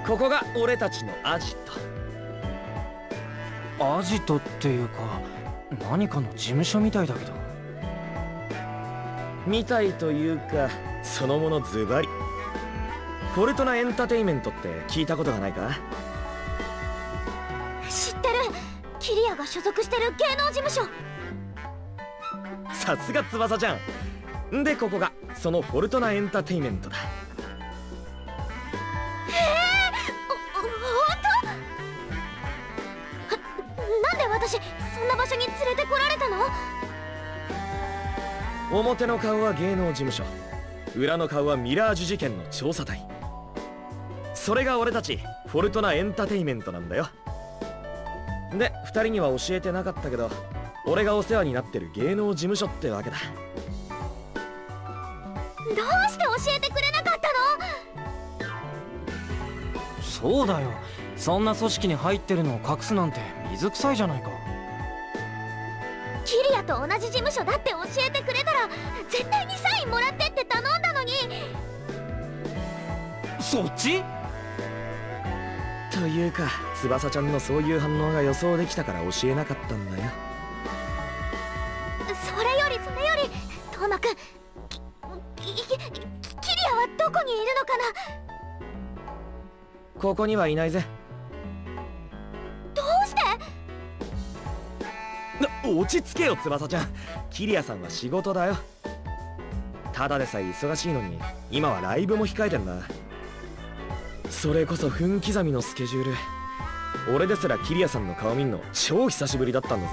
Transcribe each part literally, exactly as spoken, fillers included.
ここが俺たちのアジト。 アジトっていうか何かの事務所みたいだけど。 みたいというかそのものズバリ。フォルトナエンターテイメントって聞いたことがないか？ 知ってる。キリアが所属してる芸能事務所。 さすが翼ちゃん。でここがそのフォルトナエンターテイメントだ。 へえ、ほ本当？なんで私そんな場所に連れてこられたの？ 表の顔は芸能事務所、裏の顔はミラージュ事件の調査隊。それが俺たちフォルトナエンターテイメントなんだよ。でふたりには教えてなかったけど、俺がお世話になってる芸能事務所ってわけだ。 どうして教えてくれなかったの？そうだよ、そんな組織に入ってるのを隠すなんて水臭いじゃないか。 キリアと同じ事務所だって教えてくれたら絶対にサインもらってって頼んだのに。 そっち？ というか翼ちゃんのそういう反応が予想できたから教えなかったんだよ。 それよりそれよりトーマくん、キキキリアはどこにいるのかな？ ここにはいないぜ。 どうして？ 落ち着けよ翼ちゃん。キリアさんは仕事だよ。ただでさえ忙しいのに今はライブも控えてんだ。それこそ分刻みのスケジュール。俺ですらキリアさんの顔見んの超久しぶりだったんだぜ。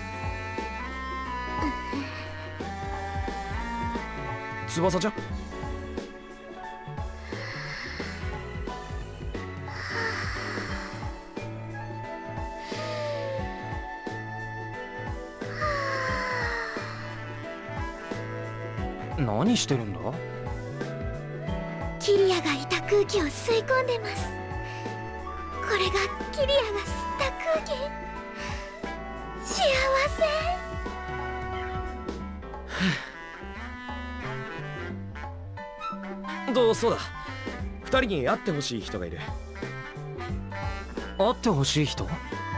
翼ちゃん、 何してるんだ？ キリアがいた空気を吸い込んでます。これがキリアが吸った空気。幸せ。どうそうだ、ふたりに会ってほしい人がいる。 会ってほしい人？ うん、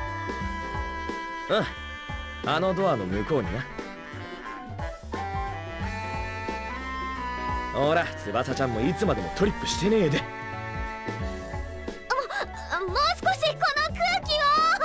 あのドアの向こうにな。ほら翼ちゃんもいつまでもトリップしてねえで。 ももう少しこの空気を。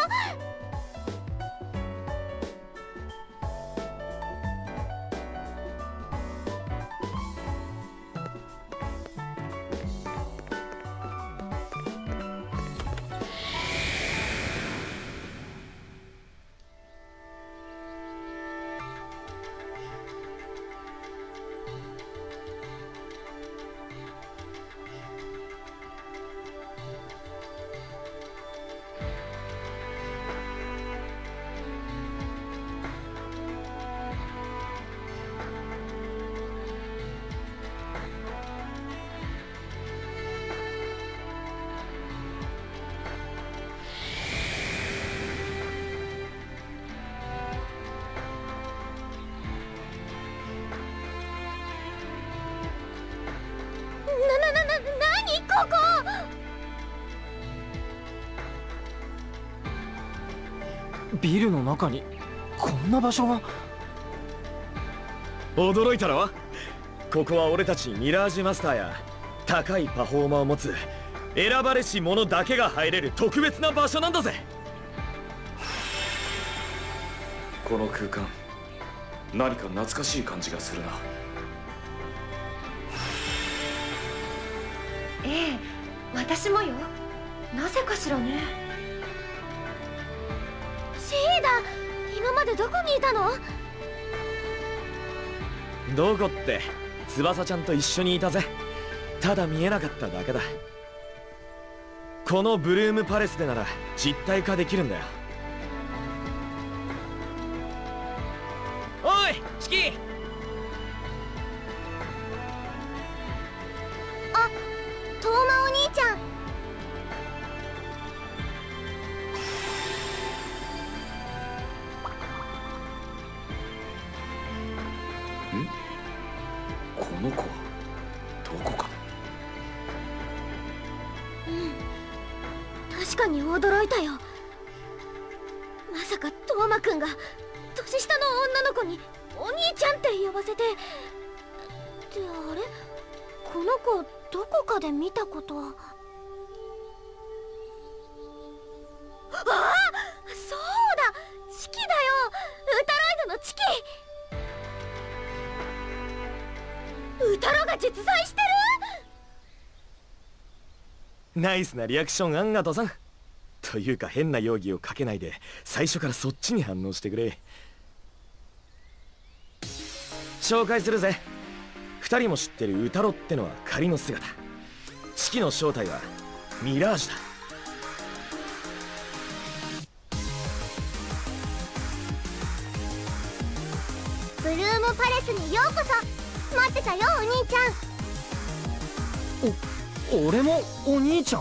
ここビルの中にこんな場所が。 驚いたろ？ここは俺たちミラージュマスターや高いパフォーマーを持つ選ばれし者だけが入れる特別な場所なんだぜ。 この空間何か懐かしい感じがするな。 ええ、私もよ。なぜかしらね。 シーダ、今までどこにいたの？ どこって翼ちゃんと一緒にいたぜ。ただ見えなかっただけだ。このブルームパレスでなら実体化できるんだよ。おいチキ。 あ、トーマお兄ちゃん。 ん？この子はどこか。 うん、 かに驚いたよ。まさかトーマくんが年下の女の子にお兄ちゃんって呼ばせて。ってあれ、この子どこかで見たこと。ああ、そうだ、チキだよ。ウタロイドのチキ。ウタロが実在してる。 ナイスなリアクション、アンガトさん。というか変な容疑をかけないで最初からそっちに反応してくれ。紹介するぜ。二人も知ってるウタロってのは仮の姿。チキの正体はミラージュだ。 ブルームパレスにようこそ。待ってたよお兄ちゃん。 お俺もお兄ちゃん？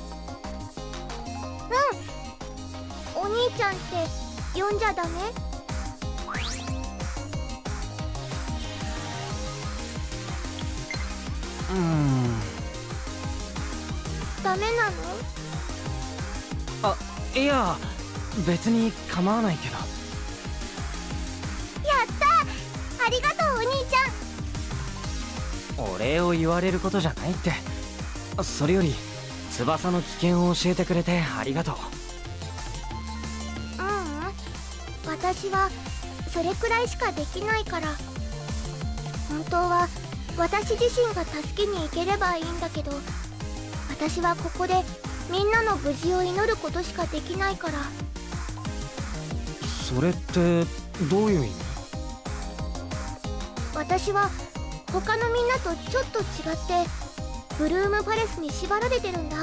うん、お兄ちゃんって呼んじゃダメ？ うーん、 ダメなの？ あ、いや別に構わないけど。 やった、ありがとうお兄ちゃん。 お礼を言われることじゃないって。それより翼の危険を教えてくれてありがとう。 ううん、私はそれくらいしかできないから。本当は私自身が助けに行ければいいんだけど、私はここでみんなの無事を祈ることしかできないから。 それってどういう意味？ 私は他のみんなとちょっと違ってブルームパレスに縛られてるんだ。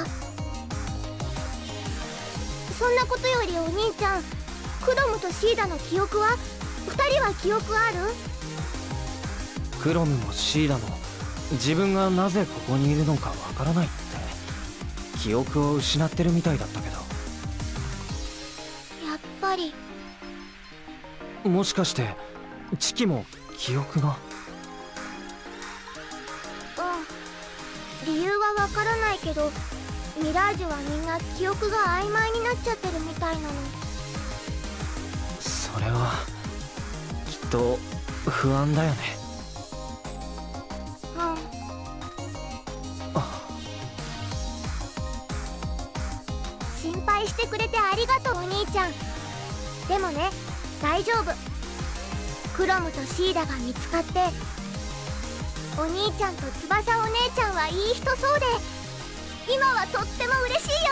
そんなことよりお兄ちゃん、クロムとシーダの記憶は？ふたりは記憶ある？ クロムもシーダも自分がなぜここにいるのかわからないって記憶を失ってるみたいだったけど。 やっぱり。 もしかしてチキも記憶が？ うん、理由はわからないけどミラージュはみんな記憶が曖昧になっちゃってるみたいなの。 それはきっと不安だよね。 心配してくれてありがとうお兄ちゃん。でもね、大丈夫。クロムとシーダが見つかってお兄ちゃんと翼お姉ちゃんはいい人そうで今はとっても嬉しいよ。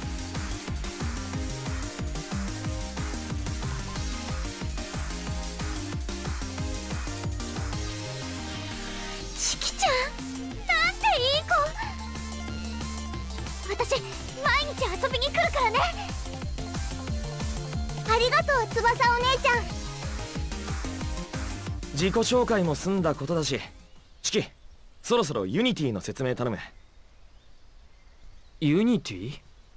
チキちゃん、なんていい子。私毎日遊びに来るからね。ありがとう翼お姉ちゃん。 自己紹介も済んだことだし、チキ、そろそろユニティの説明頼む。 ユニティ？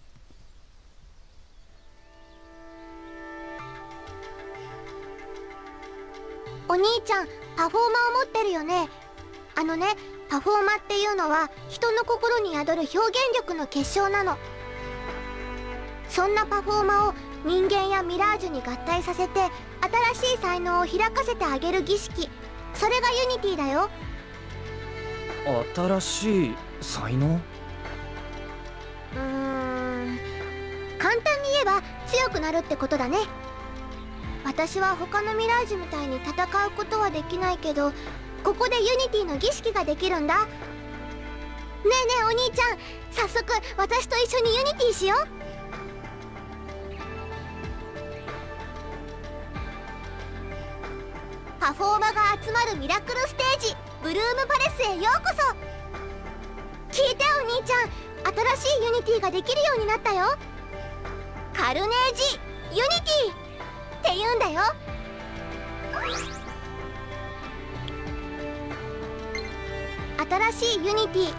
お兄ちゃん、パフォーマーを持ってるよね。あのね、パフォーマーっていうのは人の心に宿る表現力の結晶なの。そんなパフォーマーを人間やミラージュに合体させて新しい才能を開かせてあげる儀式、それがユニティだよ。 新しい才能？ うーん、簡単に言えば強くなるってことだね。私は他のミラージュみたいに戦うことはできないけど、ここでユニティの儀式ができるんだ。ねえねえお兄ちゃん、早速私と一緒にユニティしよう。パフォーマーが集まるミラクルステージ、ブルームパレスへようこそ。聞いてお兄ちゃん、新しいユニティができるようになったよ。カルネージユニティって言うんだよ。新しいユニティ、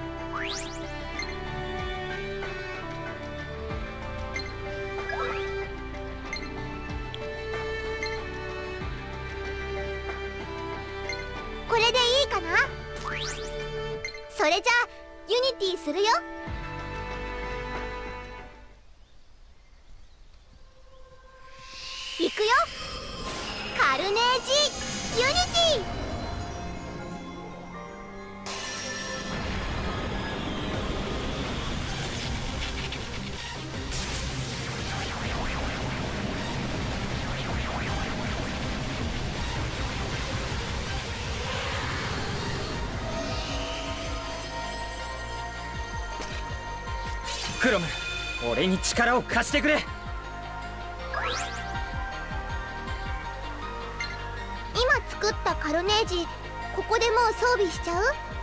これでいいかな。それじゃあユニティするよ。 クロム、俺に力を貸してくれ。 今作ったカロネージ、ここでもう装備しちゃう？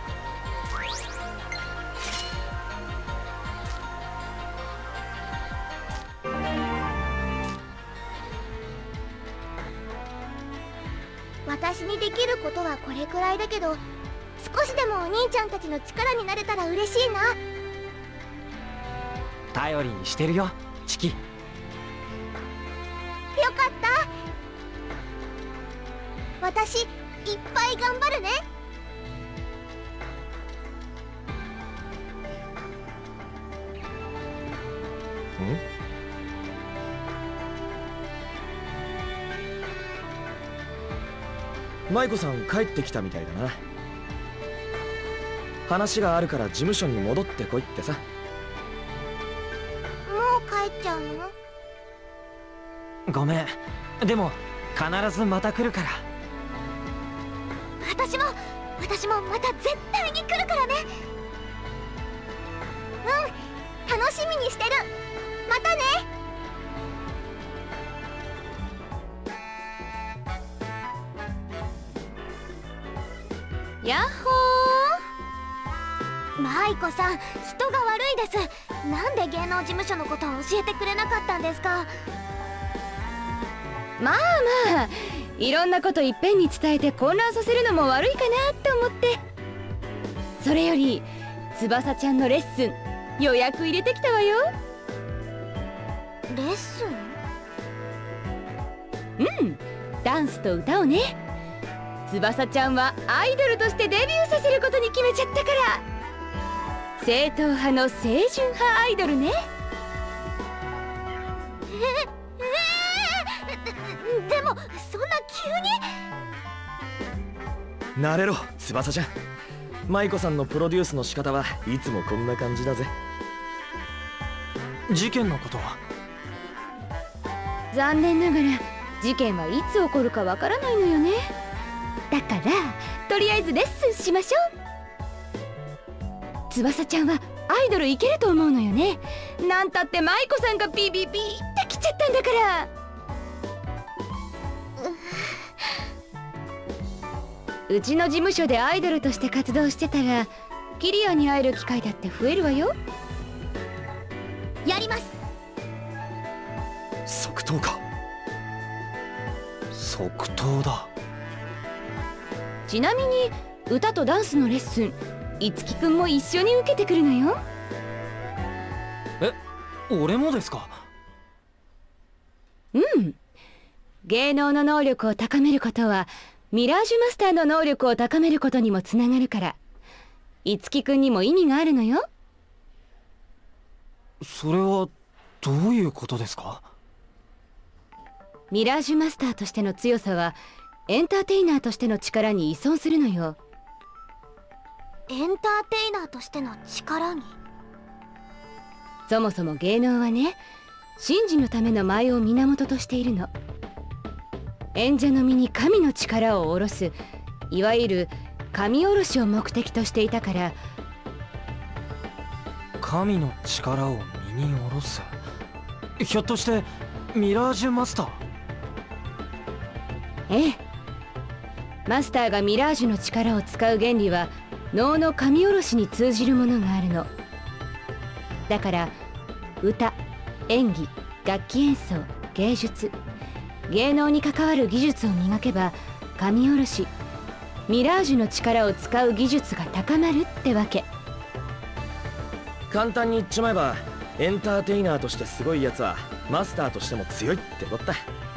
私にできることはこれくらいだけど、少しでもお兄ちゃんたちの力になれたら嬉しいな。 頼りにしてるよ、チキ。 よかった。私いっぱい頑張るね。 ん？舞子さん帰ってきたみたいだな。話があるから事務所に戻ってこいってさ。 もう帰っちゃうの？ ごめん、でも必ずまた来るから。 私も私もまた絶対に来るからね。うん、楽しみにしてる。またね。 やっほー。 舞子さん、人が悪いです。なんで芸能事務所のことを教えてくれなかったんですか？ まあまあ、いろんなこといっぺんに伝えて混乱させるのも悪いかなって思って。それより翼ちゃんのレッスン予約入れてきたわよ。 レッスン？ うん、ダンスと歌をね。翼ちゃんはアイドルとしてデビューさせることに決めちゃったから。正統派の清純派アイドルね。 ええー、でもそんな急に？ 慣れろ、翼ちゃん。舞子さんのプロデュースの仕方はいつもこんな感じだぜ。 事件のことは？ 残念ながら事件はいつ起こるかわからないのよね。だからとりあえずレッスンしましょう。翼ちゃんはアイドルいけると思うのよね。なんたって舞子さんがビビビってきちゃったんだから。うちの事務所でアイドルとして活動してたらキリアに会える機会だって増えるわよ。 やります。 即答か。 即答だ。 ちなみに歌とダンスのレッスン、いつきくんも一緒に受けてくるのよ。 え、俺もですか？ うん。芸能の能力を高めることはミラージュマスターの能力を高めることにもつながるから、いつきくんにも意味があるのよ。 それはどういうことですか？ ミラージュマスターとしての強さはエンターテイナーとしての力に依存するのよ。 エンターテイナーとしての力に？ そもそも芸能はね、神事のための舞を源としているの。演者の身に神の力を下ろす、いわゆる神下ろしを目的としていたから。 神の力を身に下ろす？ひょっとしてミラージュマスター？ ええ。マスターがミラージュの力を使う原理は能の神下ろしに通じるものがあるの。だから歌、演技、楽器演奏、芸術、芸能に関わる技術を磨けば神下ろし、ミラージュの力を使う技術が高まるってわけ。 簡単に言っちまえばエンターテイナーとしてすごいやつはマスターとしても強いってこった。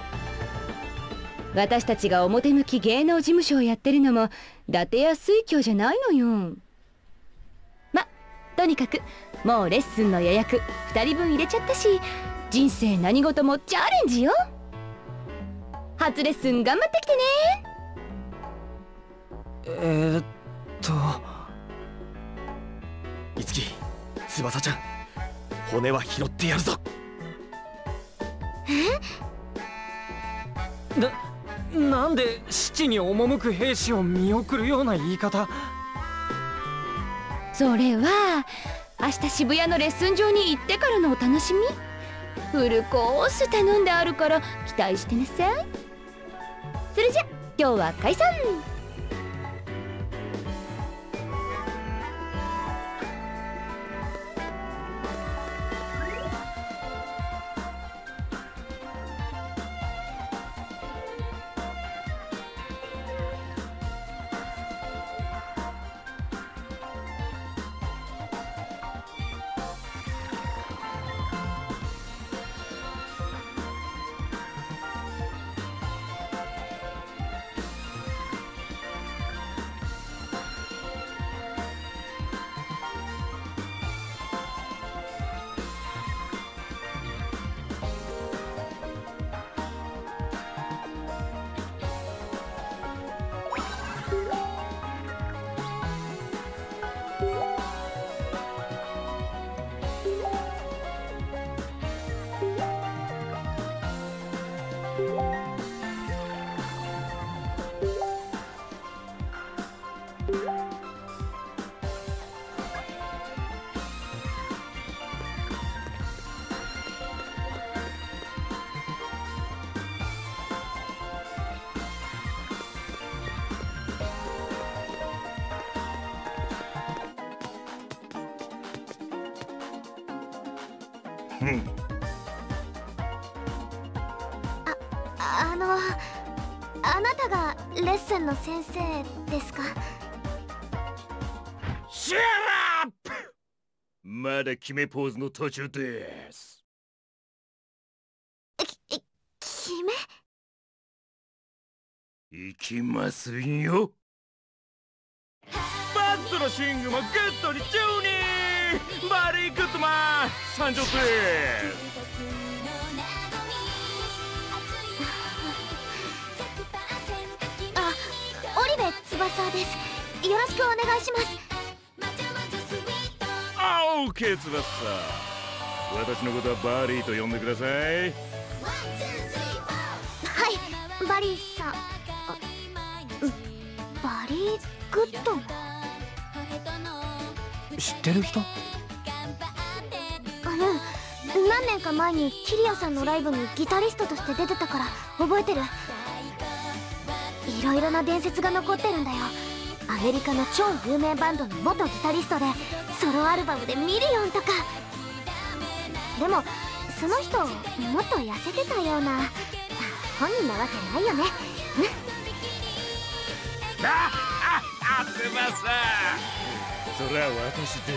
私たちが表向き芸能事務所をやってるのも伊達や水郷じゃないのよ。ま、とにかくもうレッスンの予約ふたりぶん入れちゃったし、人生何事もチャレンジよ。初レッスン頑張ってきてね。 えー、っといつき、翼ちゃん、骨は拾ってやるぞ。 え？な、なんで七に赴く兵士を見送るような言い方？ それは明日渋谷のレッスン場に行ってからのお楽しみ。フルコース頼んであるから期待してなさい。それじゃ今日は解散。 あ、あの、あなたがレッスンの先生ですか？ シャーアップ！まだ決めポーズの途中です。 き、決め？ いきますよ。バットのシングもグッドにチューニー！バリーグッドマン参上です。 あ、オリベ翼です。よろしくお願いします。 あ、オーケー翼。私のことはバリーと呼んでください。はい、 バリーさん。バリーグッド。 知ってる人？ うん、何年か前にキリアさんのライブにギタリストとして出てたから覚えてる。いろいろな伝説が残ってるんだよ。アメリカの超有名バンドの元ギタリストでソロアルバムでミリオンとか。でもその人もっと痩せてたような。本人なわけないよね。 ああ、すいません。それは私で。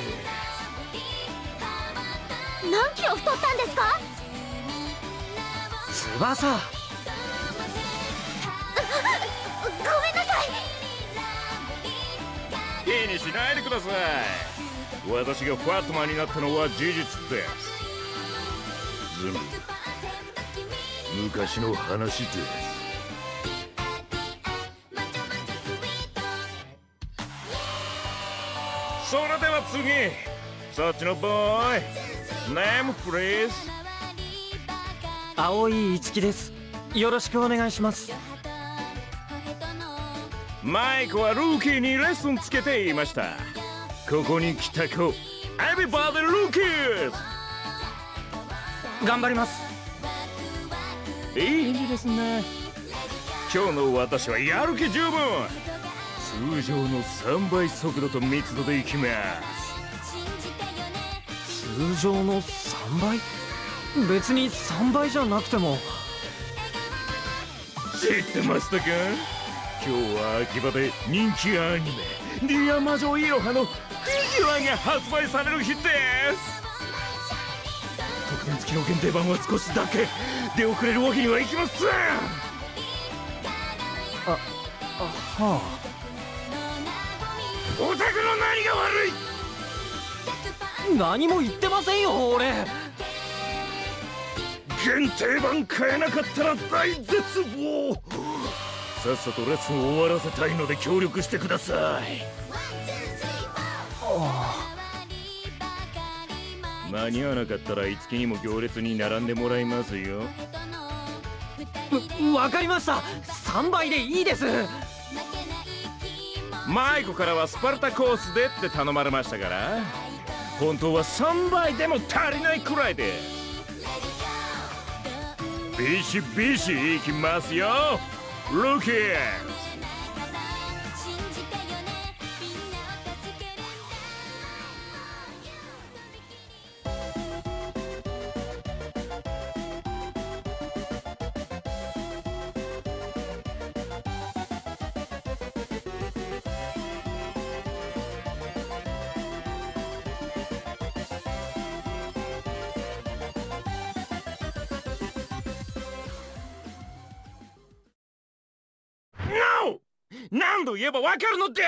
何キロ太ったんですか？ 翼。 ごめんなさい。 気にしないでください。私がファットマンになったのは事実です。全部昔の話です。それでは次、そっちのボーイ、ネームプリーズ。 青井一樹です。よろしくお願いします。 マイクはルーキーにレッスンつけていました。ここに来た子、Everybody Rookies！ 頑張ります。 いい返事ですね。今日の私はやる気十分。通常のさんばい速度と密度でいきます。 通常のさんばい？別にさんばいじゃなくても。 知ってましたか？今日は秋葉で人気アニメ「ディア魔女イロハ」のフィギュアが発売される日です。特典付きの限定版は少しだけ出遅れるわけにはいきません。 あ、あ、はあ。 オタクの何が悪い？何も言ってませんよ、俺。 限定版買えなかったら大絶望。さっさとレッスンを終わらせたいので協力してください。間に合わなかったらいつきにも行列に並んでもらいますよ。 わかりました。さんばいでいいです。 マイコからはスパルタコースでって頼まれましたから。 本当はさんばいでも足りないくらいです。ビシビシいきますよ、ルキー。何度言えばわかるのです。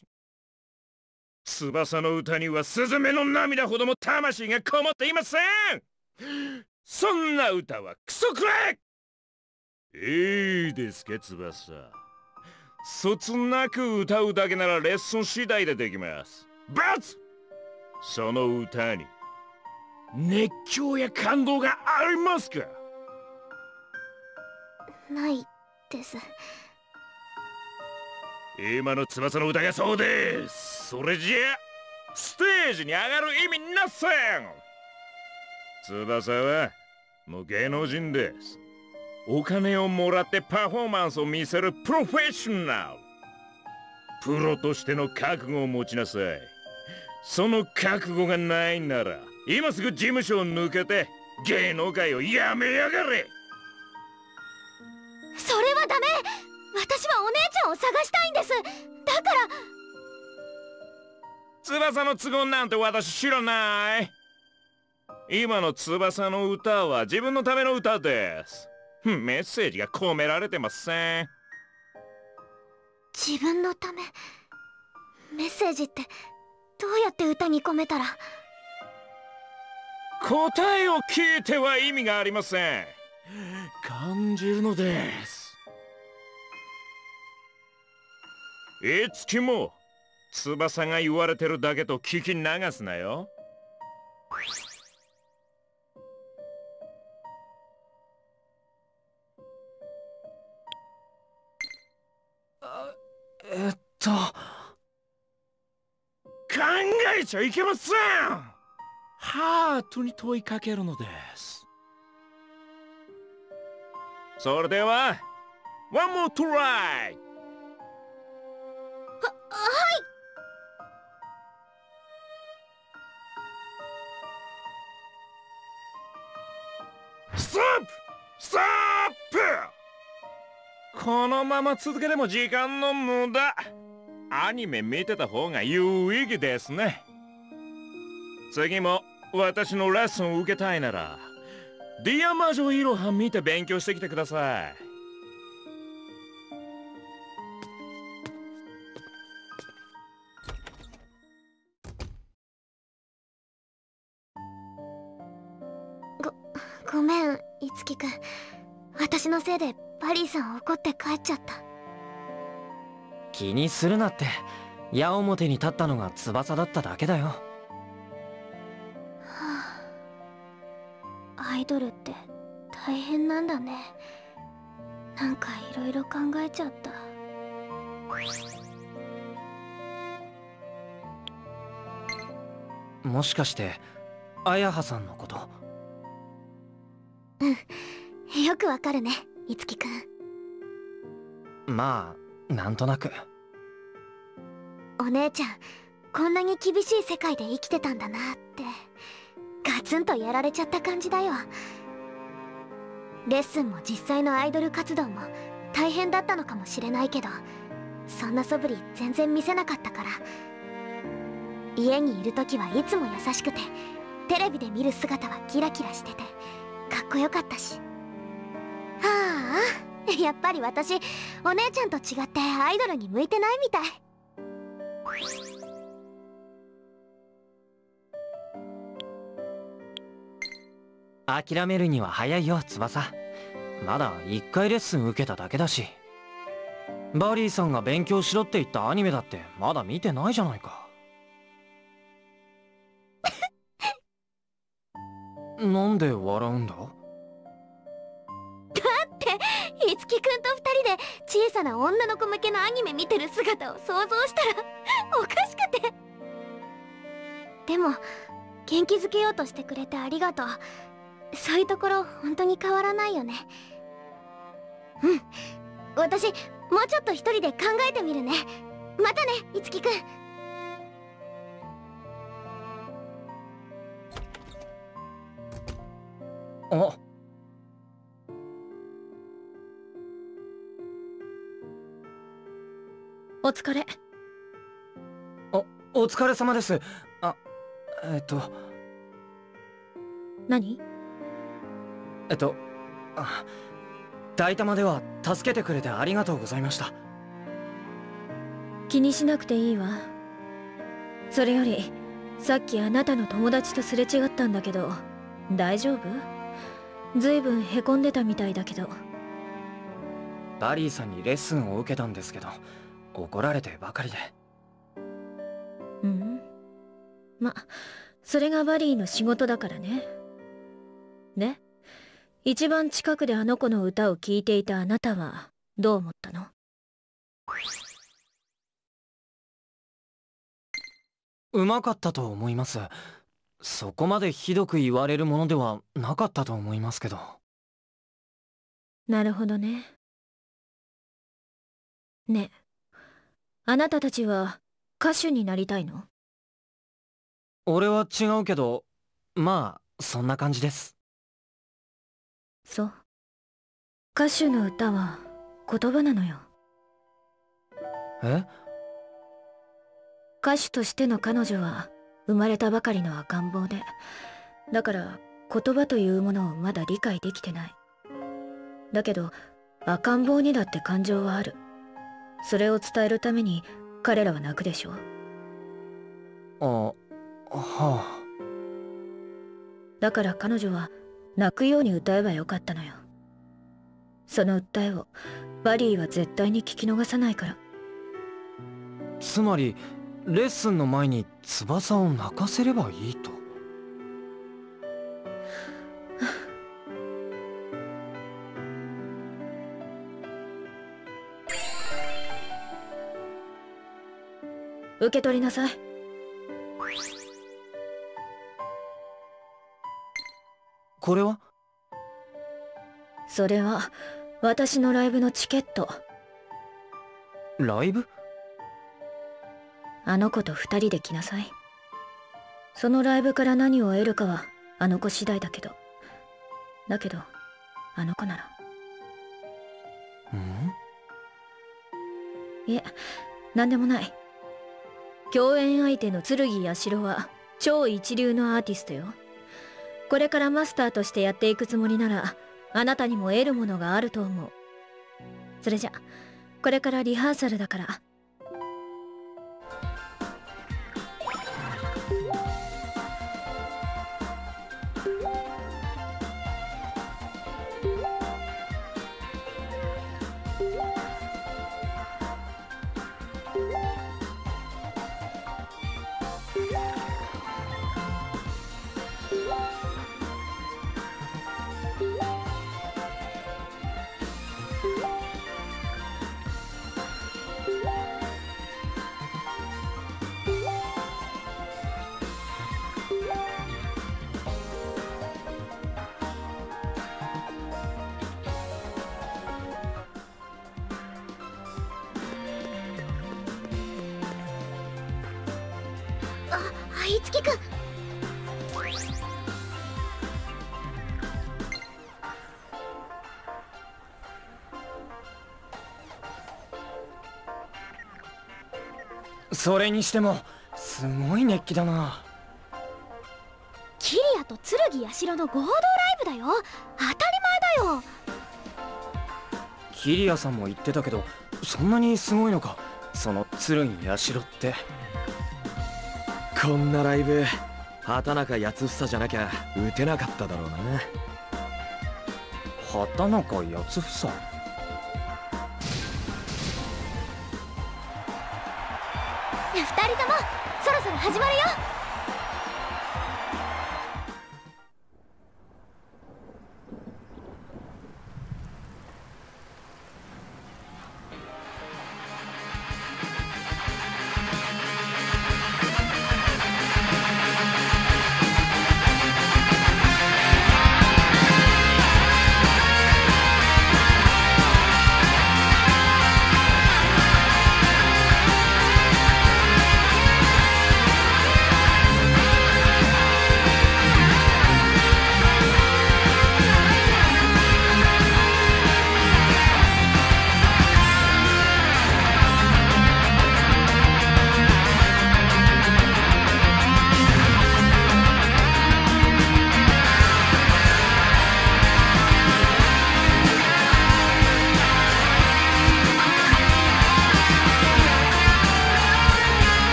翼の歌にはスズメの涙ほども魂がこもっていません。そんな歌はクソくれ。いいですか翼、そつなく歌うだけならレッスン次第でできます。バツ、その歌に熱狂や感動がありますか？ ないです。 今の翼の歌がそうです。それじゃステージに上がる意味なせん。翼はもう芸能人です。お金をもらってパフォーマンスを見せるプロフェッショナル。プロとしての覚悟を持ちなさい。その覚悟がないなら今すぐ事務所を抜けて芸能界をやめやがれ。 それはダメ。私はお姉ちゃんを探したいんです。だから翼の都合なんて私知らない。今の翼の歌は自分のための歌です。メッセージが込められてません。 自分のため。メッセージってどうやって歌に込めたら。 答えを聞いては意味がありません。感じるのです。いつきも翼が言われてるだけと聞き流すなよ。 えっと考えちゃいけません。ハートに問いかけるのです。それではワンモートライ。 は、はい。 ストップストップ。このまま続けても時間の無駄。アニメ見てた方が有意義ですね。次も私のレッスンを受けたいならディア魔女イロハ見て勉強してきてください。 ご、ごめん、いつきくん。私のせいでバリーさん怒って帰っちゃった。 気にするなって。矢面に立ったのが翼だっただけだよ。 はあ、アイドルって大変なんだね。なんかいろいろ考えちゃった。 もしかして綾葉さんのこと？ うん、よくわかるね、いつきくん。 まあなんとなく。 お姉ちゃん、こんなに厳しい世界で生きてたんだなってガツンとやられちゃった感じだよ。レッスンも実際のアイドル活動も大変だったのかもしれないけど、そんな素振り全然見せなかったから。家にいる時はいつも優しくて、テレビで見る姿はキラキラしててかっこよかったし。はあ、やっぱり私お姉ちゃんと違ってアイドルに向いてないみたい。 諦めるには早いよ翼。まだいっかいレッスン受けただけだし。バリーさんが勉強しろって言ったアニメだってまだ見てないじゃないか。なんで笑うんだ？ だっていつきくんとふたりで小さな女の子向けのアニメ見てる姿を想像したらおかしくて。でも元気づけようとしてくれてありがとう。そういうところ本当に変わらないよね。うん、私もうちょっと一人で考えてみるね。またね、いつきくん。 あ、 お疲れ。 お、お疲れ様です。あ、えっと何？ えっとあ、大玉では助けてくれてありがとうございました。 気にしなくていいわ。それよりさっきあなたの友達とすれ違ったんだけど、大丈夫？ずいぶんへこんでたみたいだけど。 バリーさんにレッスンを受けたんですけど、怒られてばかりで。 うん、ま、それがバリーの仕事だからね。ね、一番近くであの子の歌を聴いていたあなたはどう思ったの？ うまかったと思います。そこまでひどく言われるものではなかったと思いますけど。 なるほどね。ねえ、あなたたちは歌手になりたいの？ 俺は違うけど、まあそんな感じです。 そう。歌手の歌は言葉なのよ。 え？ 歌手としての彼女は生まれたばかりの赤ん坊で、だから言葉というものをまだ理解できてない。だけど赤ん坊にだって感情はある。それを伝えるために彼らは泣くでしょ。 あ、はあ。 だから彼女は泣くように歌えばよかったのよ。その訴えをバリーは絶対に聞き逃さないから。 つまりレッスンの前に翼を泣かせればいいと。 受け取りなさい。 これは？ それは私のライブのチケット。 ライブ？ あの子と二人で来なさい。そのライブから何を得るかはあの子次第だけど。だけどあの子なら。 ん？ いえ、なんでもない。共演相手の剣やしろは超一流のアーティストよ。これからマスターとしてやっていくつもりなら、あなたにも得るものがあると思う。それじゃ、これからリハーサルだから。 いつきくん。 それにしてもすごい熱気だな。 キリアと剣やしろの合同ライブだよ。当たり前だよ。 キリアさんも言ってたけど、そんなにすごいのか、その剣やしろって。 こんなライブ畑中八房じゃなきゃ打てなかっただろうな。 畑中八房？ 二人ともそろそろ始まるよ。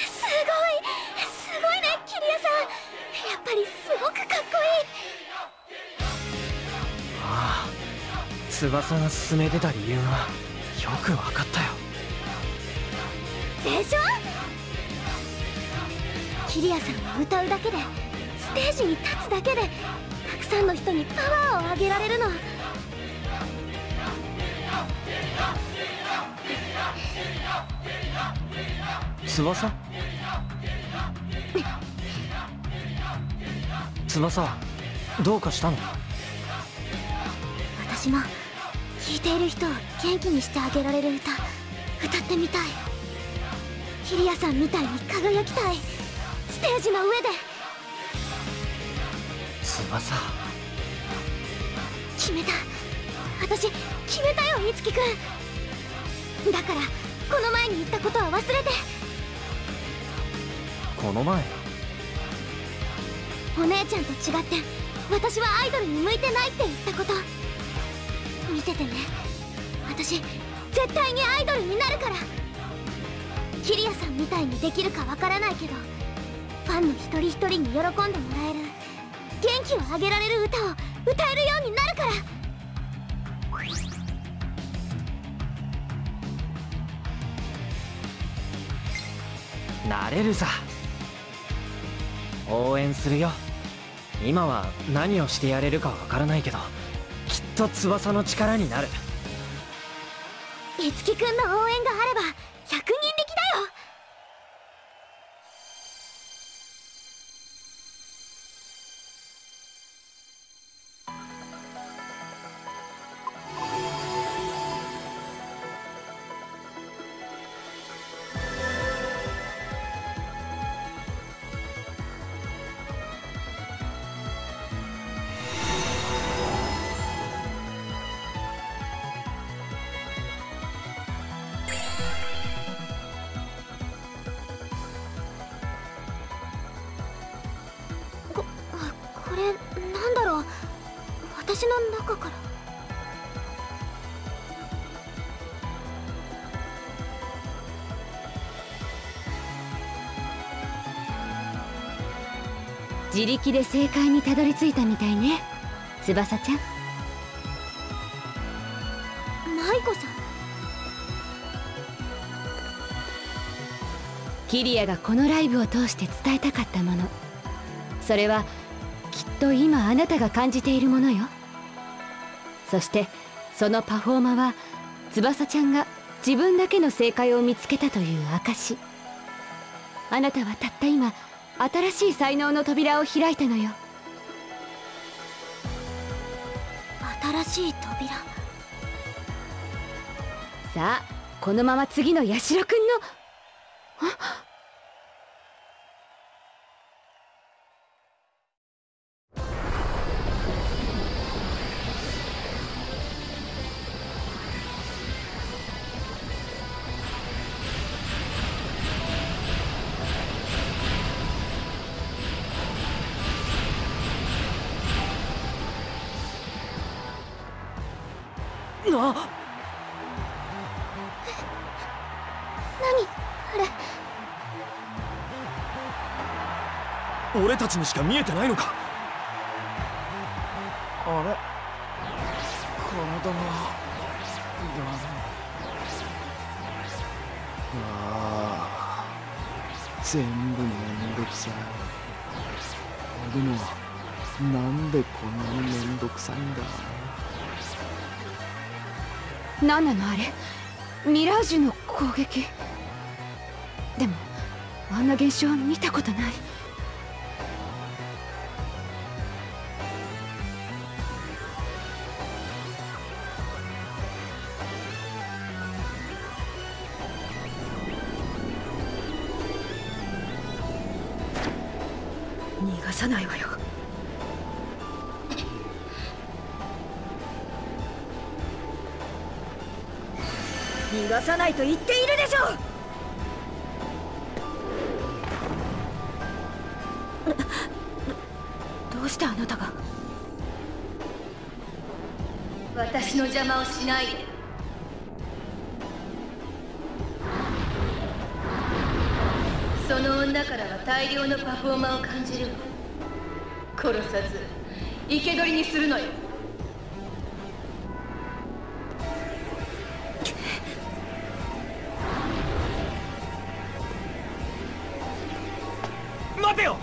すごいすごいねキリアさん。やっぱりすごくかっこいい。 ああ、翼が進めてた理由がよくわかったよ。 でしょ。キリアさんが歌うだけで、ステージに立つだけで、たくさんの人にパワーをあげられるの。 翼？翼、どうかしたの？ 私も聴いている人を元気にしてあげられる歌、歌ってみたい。キリアさんみたいに輝きたい、ステージの上で。 翼、 決めた。私決めたよ、美月くん。だからこの前に言ったことは忘れて。 この前？ お姉ちゃんと違って私はアイドルに向いてないって言ったこと見ててね。私絶対にアイドルになるから。キリアさんみたいにできるかわからないけど、ファンの一人一人に喜んでもらえる、元気をあげられる歌を歌えるようになるから。 なれるさ。応援するよ。今は何をしてやれるかわからないけど、きっと翼の力になる。 いつきくんの応援があればひゃくにん力だよ。これなんだろう。私の中から。 自力で正解にたどり着いたみたいね、翼ちゃん。 舞子さん。 キリアがこのライブを通して伝えたかったもの、それはきっと今あなたが感じているものよ。そしてそのパフォーマは翼ちゃんが自分だけの正解を見つけたという証。あなたはたった今新しい才能の扉を開いたのよ。 新しい扉。 さあこのまま次のヤシロくんのあな何あれ。 俺たちにしか見えてないのか。あれ、体がああ、全部めんどくさい。でもなんでこんなにめんどくさいんだ。 何なのあれ。ミラージュの攻撃。でもあんな現象見たことない。逃がさないわよ。逃がさないと言っているでしょう。どうしてあなたが。私の邪魔をしないで。 その女からは大量のパフォーマーを感じるわ。殺さず生け捕りにするのよ。 待てよ。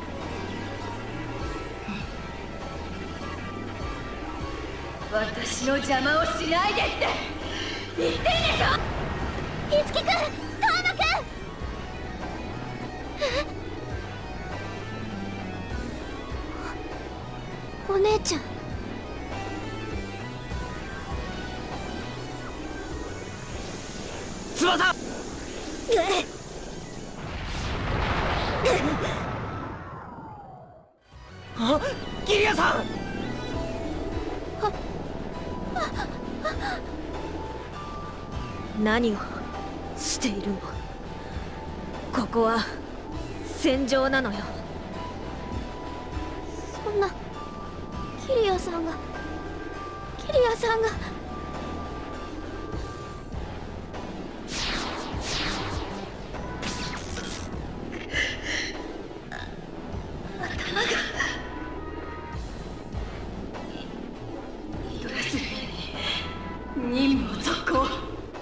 私の邪魔をしないでって言ってんでしょ。 いつきくん、遠野くん。お姉ちゃん。 翼。あ、キリアさん。 何をしているの。ここは戦場なのよ。 そんな、キリアさんがキリアさんが頭がイドラス任務を続行。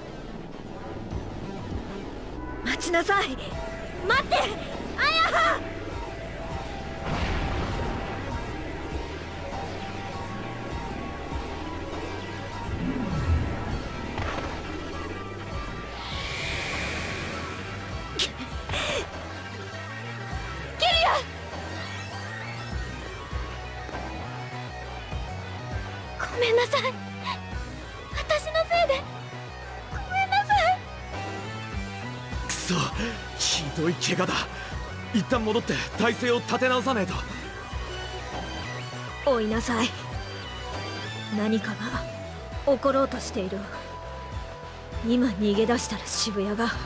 待ちなさい。待って、アヤハ。 ごめんなさい。私のせいでごめんなさい。 くそ、ひどい怪我だ。一旦戻って体勢を立て直さねえと。 追いなさい。何かが起ころうとしている。今逃げ出したら渋谷が、いえ、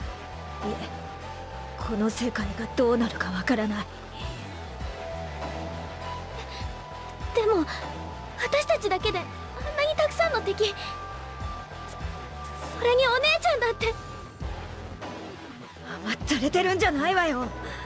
この世界がどうなるかわからない。 でも私たちだけであんなにたくさんの敵、そ, それにお姉ちゃんだって。 甘ったれてるんじゃないわよ。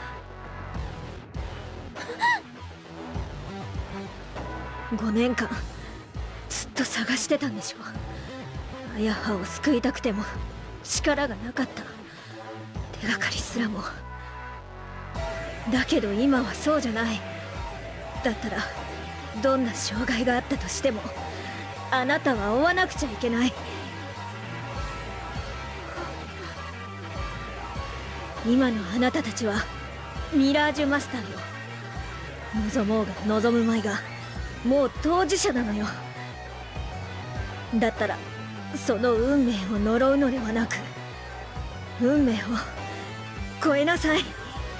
ごねんかんずっと探してたんでしょ。アヤハを救いたくても力がなかった。手がかりすらも。だけど今はそうじゃない。だったらどんな障害があったとしてもあなたは追わなくちゃいけない。今のあなたたちはミラージュマスターよ。望もうが望むまいがもう当事者なのよ。だったらその運命を呪うのではなく運命を超えなさい。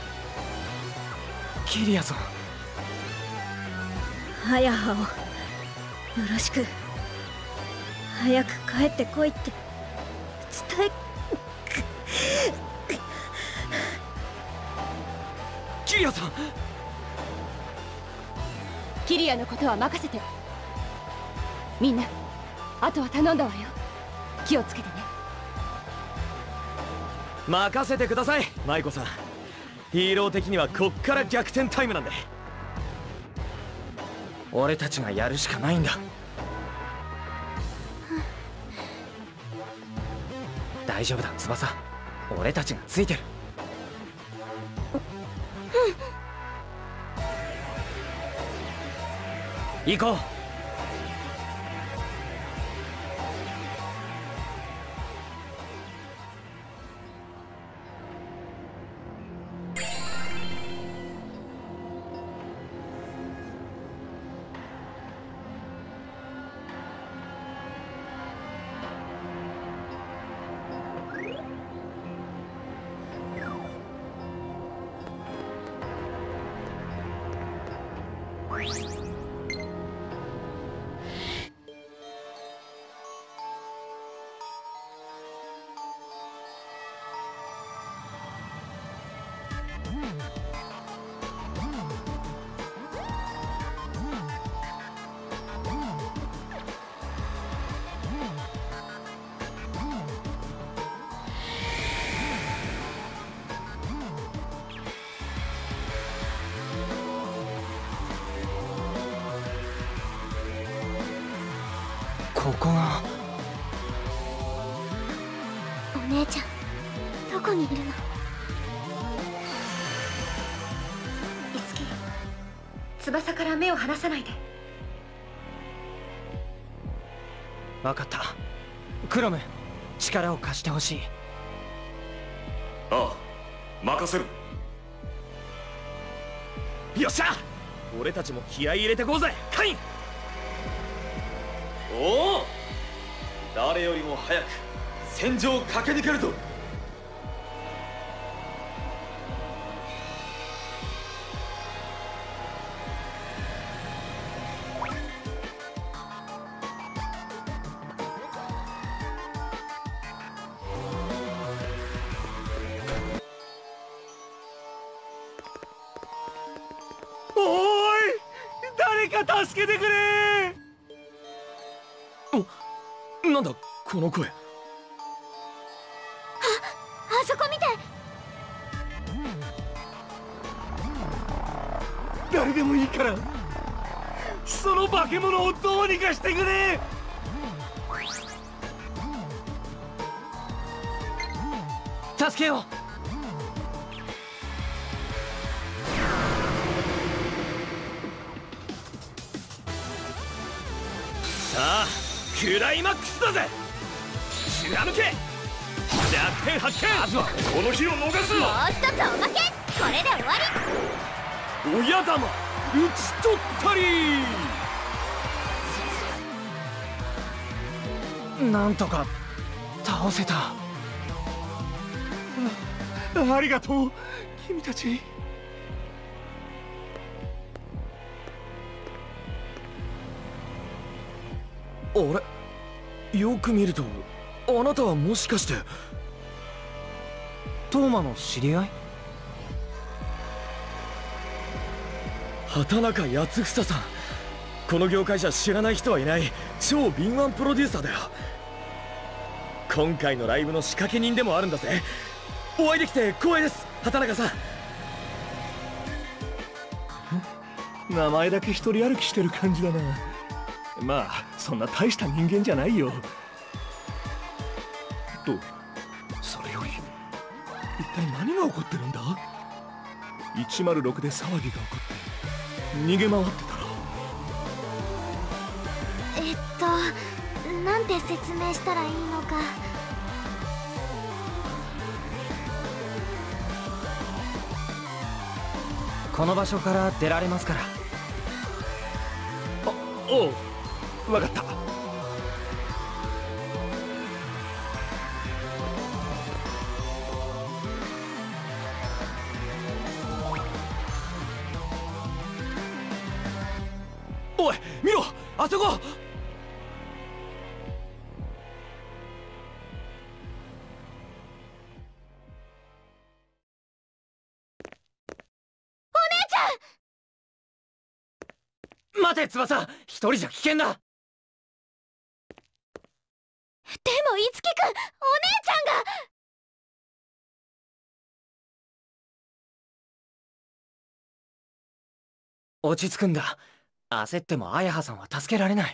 キリアさん、 アヤハをよろしく。早く帰ってこいって伝え。 キリアさん。 キリアのことは任せて。みんなあとは頼んだわよ。気をつけてね。 任せてください、舞子さん。ヒーロー的にはこっから逆転タイムなんで。 俺たちがやるしかないんだ。大丈夫だ翼、俺たちがついてる。行こう。 ここが。 お姉ちゃんどこにいるの？いつき、 翼から目を離さないで。 分かった。クロム、力を貸してほしい。 ああ、任せる。 よっしゃ、俺たちも気合い入れてこうぜカイン。 おお、誰よりも早く戦場を駆け抜けるぞ。 おーい、誰か助けてくれ。 お、なんだこの声。 あそこ見て。 誰でもいいからその化け物をどうにかしてくれ。 助けよう。 さあクライマックスだぜ。貫け。弱点発見。まずはこの日を逃すもうな。 一つおまけ。これで終わり。 親玉討ち取ったり。 なんとか倒せた。 ありがとう君たち。 あれ、よく見るとあなたはもしかしてトーマの知り合い？ 畑中康房さん。この業界じゃ知らない人はいない超敏腕プロデューサーだよ。今回のライブの仕掛け人でもあるんだぜ。お会いできて光栄です、畑中さん、名前だけ一人歩きしてる感じだな。まあそんな大した人間じゃないよ。とそれより一体何が起こってるんだ。いちまるろくで騒ぎが起こって逃げ回ってたら。 えっとなんて説明したらいいのか。 この場所から出られますから。 あ、おう、分かった。 ん。おい見ろ、あそこ。 待て翼、一人じゃ危険だ。 でもいつきくん、お姉ちゃんが。 落ち着くんだ。焦っても綾葉さんは助けられない。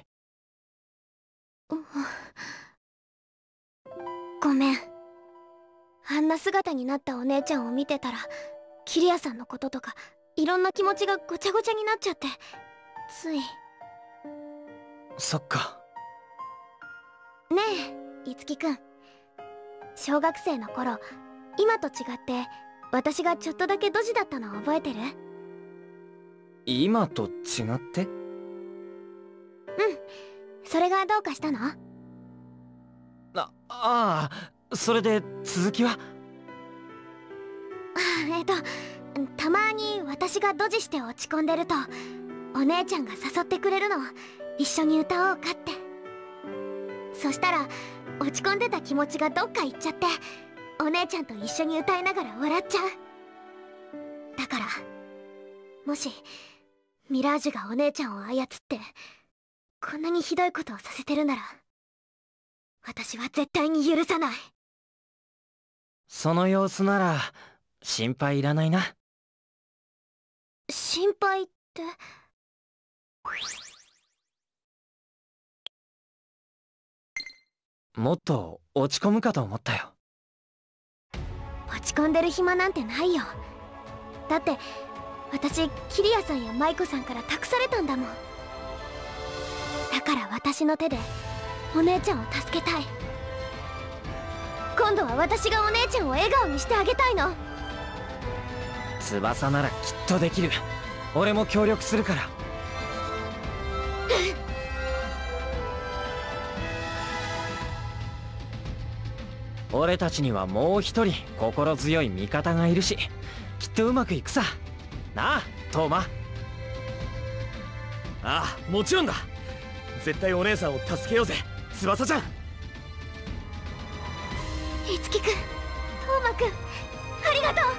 ごめん。あんな姿になったお姉ちゃんを見てたらキリアさんのこととかいろんな気持ちがごちゃごちゃになっちゃって、つい。 そっか。 ねえいつきくん、小学生の頃今と違って私がちょっとだけドジだったの覚えてる？ 今と違って？ うん、それがどうかしたの？ あ、ああ、それで続きは？ えっとたまに私がドジして落ち込んでるとお姉ちゃんが誘ってくれるの。一緒に歌おうかって。そしたら落ち込んでた気持ちがどっか行っちゃってお姉ちゃんと一緒に歌いながら笑っちゃう。だからもしミラージュがお姉ちゃんを操ってこんなにひどいことをさせてるなら私は絶対に許さない。 その様子なら心配いらないな。 心配って？ もっと落ち込むかと思ったよ。 落ち込んでる暇なんてないよ。だって私キリアさんやマイコさんから託されたんだもん。だから私の手でお姉ちゃんを助けたい。今度は私がお姉ちゃんを笑顔にしてあげたいの。 翼ならきっとできる。俺も協力するから。俺たちにはもう一人心強い味方がいるし、きっとうまくいくさ。なあトーマ。 ああ、もちろんだ。絶対お姉さんを助けようぜ、翼ちゃん。 いつきくん、トーマくん、ありがとう。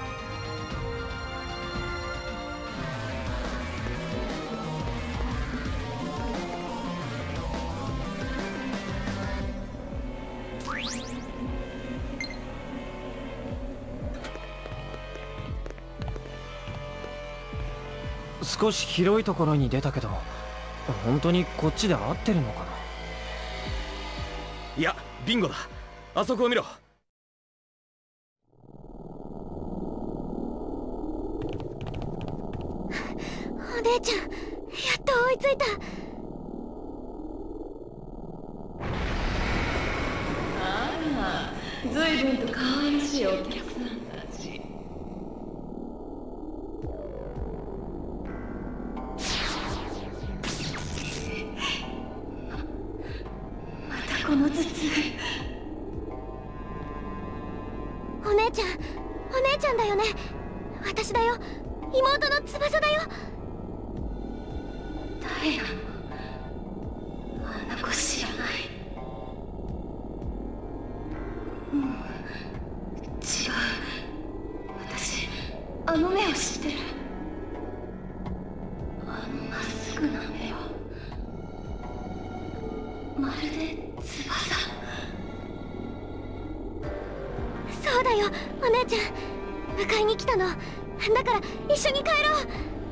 少し広いところに出たけど、本当にこっちで合ってるのかな。 いや、ビンゴだ。あそこを見ろ。 お姉ちゃん、やっと追いついた。 あら、ずいぶんと可愛らしいお客さんたち。またこの頭痛。 お姉ちゃん、お姉ちゃんだよね。私だよ、妹の翼だよ。 誰なの？あの子知らない。うん、違う。私、あの目を知ってる。あのまっすぐな目はまるで翼。 そうだよ、お姉ちゃん。迎えに来たの。だから一緒に帰ろう。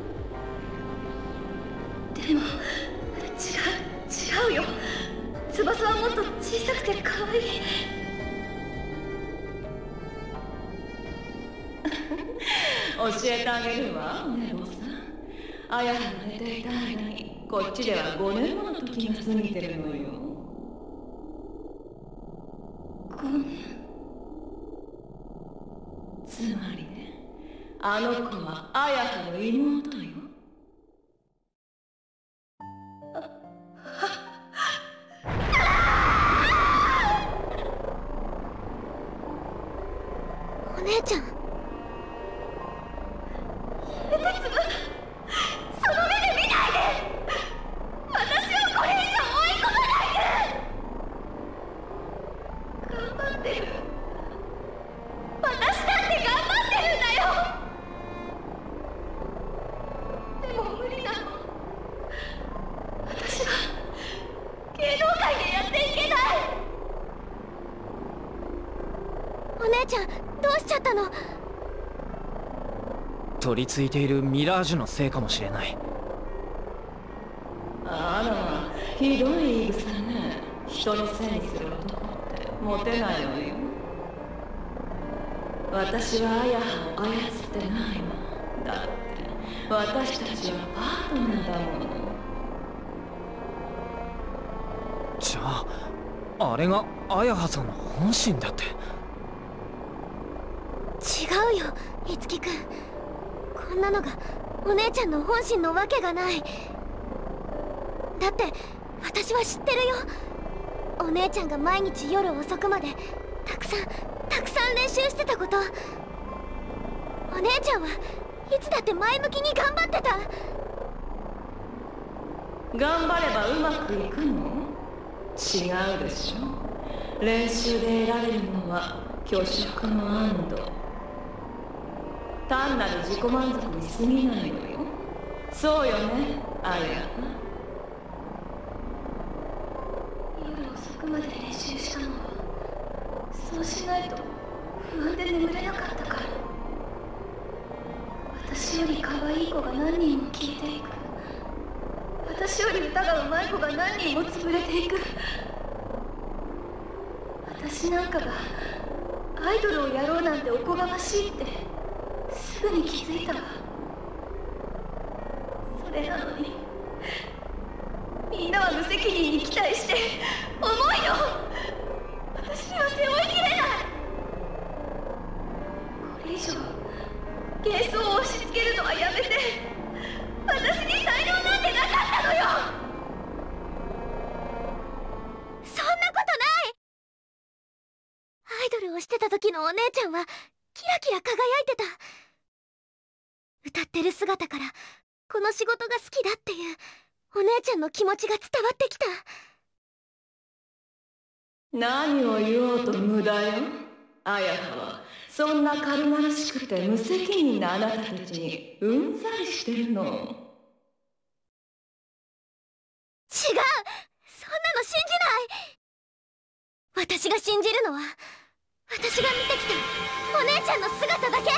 でも違う違うよ。翼はもっと小さくて可愛い。教えてあげるわ、お姉坊さん。あやはが寝ていた間にこっちではごねんもの時が過ぎてるのよ。ごねん。つまりね、あの子はあやはの妹よ。 お姉ちゃん。 その目で見ないで。私をこれ以上追い込まないで。頑張ってる。私だって頑張ってるんだよ。でも無理なの。私は芸能界でやっていけない。 お姉ちゃん、どうしちゃったの？ 取り付いているミラージュのせいかもしれない。 あら、ひどい言い草ね。人のせいにする男ってモテないのよ。私はアヤハを操ってないわ。だって私たちはパートナーだもの。 じゃああれがあやはさんの本心だって。 違うよ、いつきくん。こんなのがお姉ちゃんの本心のわけがない。だって私は知ってるよ。お姉ちゃんが毎日夜遅くまでたくさんたくさん練習してたこと。お姉ちゃんはいつだって前向きに頑張ってた。 頑張ればうまくいくの？違うでしょ。練習で得られるのは虚飾の安堵。単なる自己満足に過ぎないのよ。そうよね、あや。夜遅くまで練習したのはそうしないと不安で眠れなかったから。私より可愛い子が何人も消えていく。私より歌が上手い子が何人も潰れていく。 私なんかがアイドルをやろうなんておこがましいってすぐに気づいたわ。それなのにみんなは無責任に期待して重いよ。私には背負いきれない。これ以上幻想を押し付けるのはやめて。私に才能なんてなかったのよ。 そんなことない。アイドルをしてた時のお姉ちゃんはキラキラ輝いてた。歌ってる姿からこの仕事が好きだっていうお姉ちゃんの気持ちが伝わってきた。 何を言おうと無駄よ。綾葉はそんな軽々しくて無責任なあなたたちにうんざりしてるの。違う、そんなの信じない。私が信じるのは私が見てきたお姉ちゃんの姿だけ。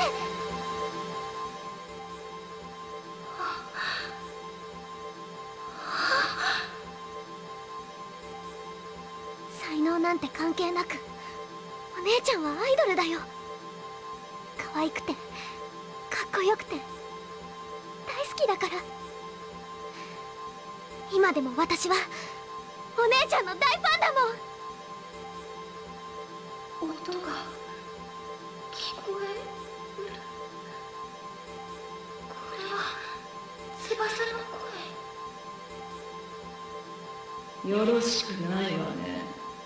才能なんて関係なくお姉ちゃんはアイドルだよ。可愛くてかっこよくて大好きだから。今でも私はお姉ちゃんの大ファンだもん。 音が聞こえる。これは翼の声。 よろしくないわね。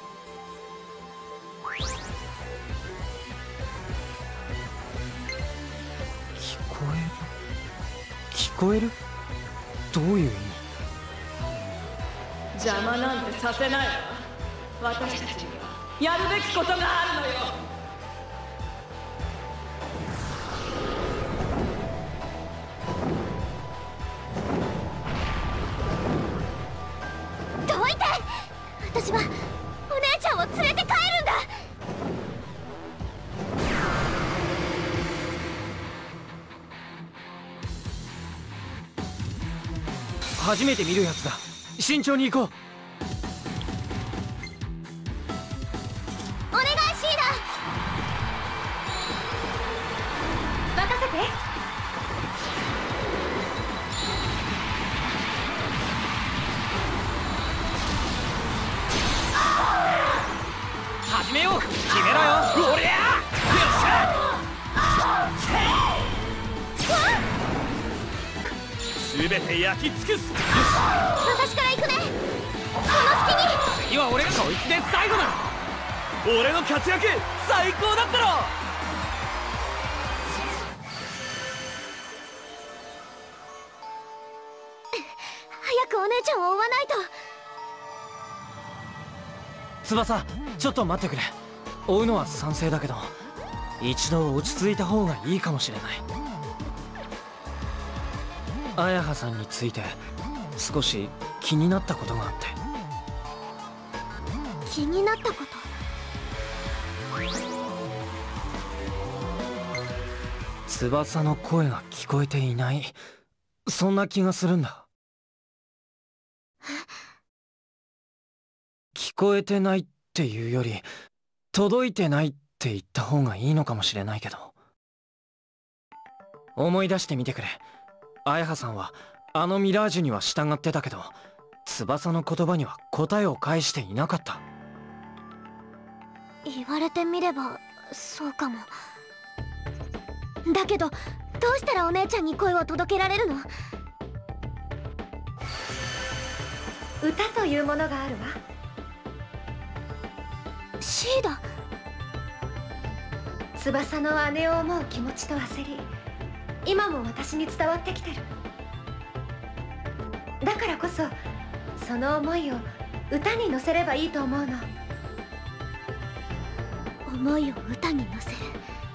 聞こえる聞こえるどういう意味？ 邪魔なんてさせないわ。私たちにはやるべきことがあるのよ。 どいて。私はお姉ちゃんを連れて帰るんだ。 初めて見るやつだ。慎重に行こう。 お願いシーラ。任せて。 始めよう。決めろよ。おりゃよっしゃ。 全て焼き尽くす。 私から行くね。この隙に。 次は俺がこいつで最後だ。俺の活躍最高だったろ。 早くお姉ちゃんを追わないと。 翼、ちょっと待ってくれ。追うのは賛成だけど一度落ち着いた方がいいかもしれない。綾葉さんについて少し気になったことがあって。 気になったこと？ 翼の声が聞こえていない、そんな気がするんだ。聞こえてないっていうより届いてないって言った方がいいのかもしれないけど。思い出してみてくれ。綾葉さんはあのミラージュには従ってたけど翼の言葉には答えを返していなかった。 言われてみればそうかも。だけどどうしたらお姉ちゃんに声を届けられるの？ 歌というものがあるわ。 シーダ。 翼の姉を思う気持ちと焦り、今も私に伝わってきてる。だからこそその思いを歌に乗せればいいと思うの。 思いを歌に乗せる。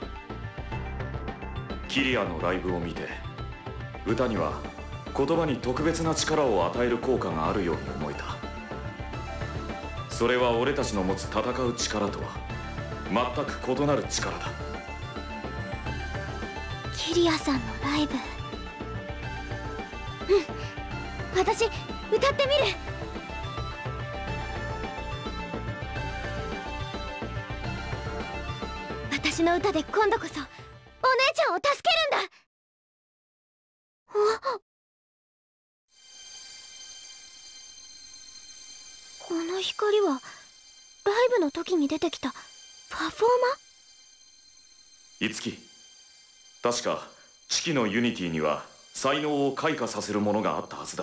キリアのライブを見て歌には言葉に特別な力を与える効果があるように思えた。それは俺たちの持つ戦う力とは全く異なる力だ。 キリアさんのライブ。うん、私歌ってみる。 私の歌で今度こそお姉ちゃんを助けるんだ。あ、この光はライブの時に出てきたパフォーマー？いつき、確か四季のユニティには才能を開花させるものがあったはずだ。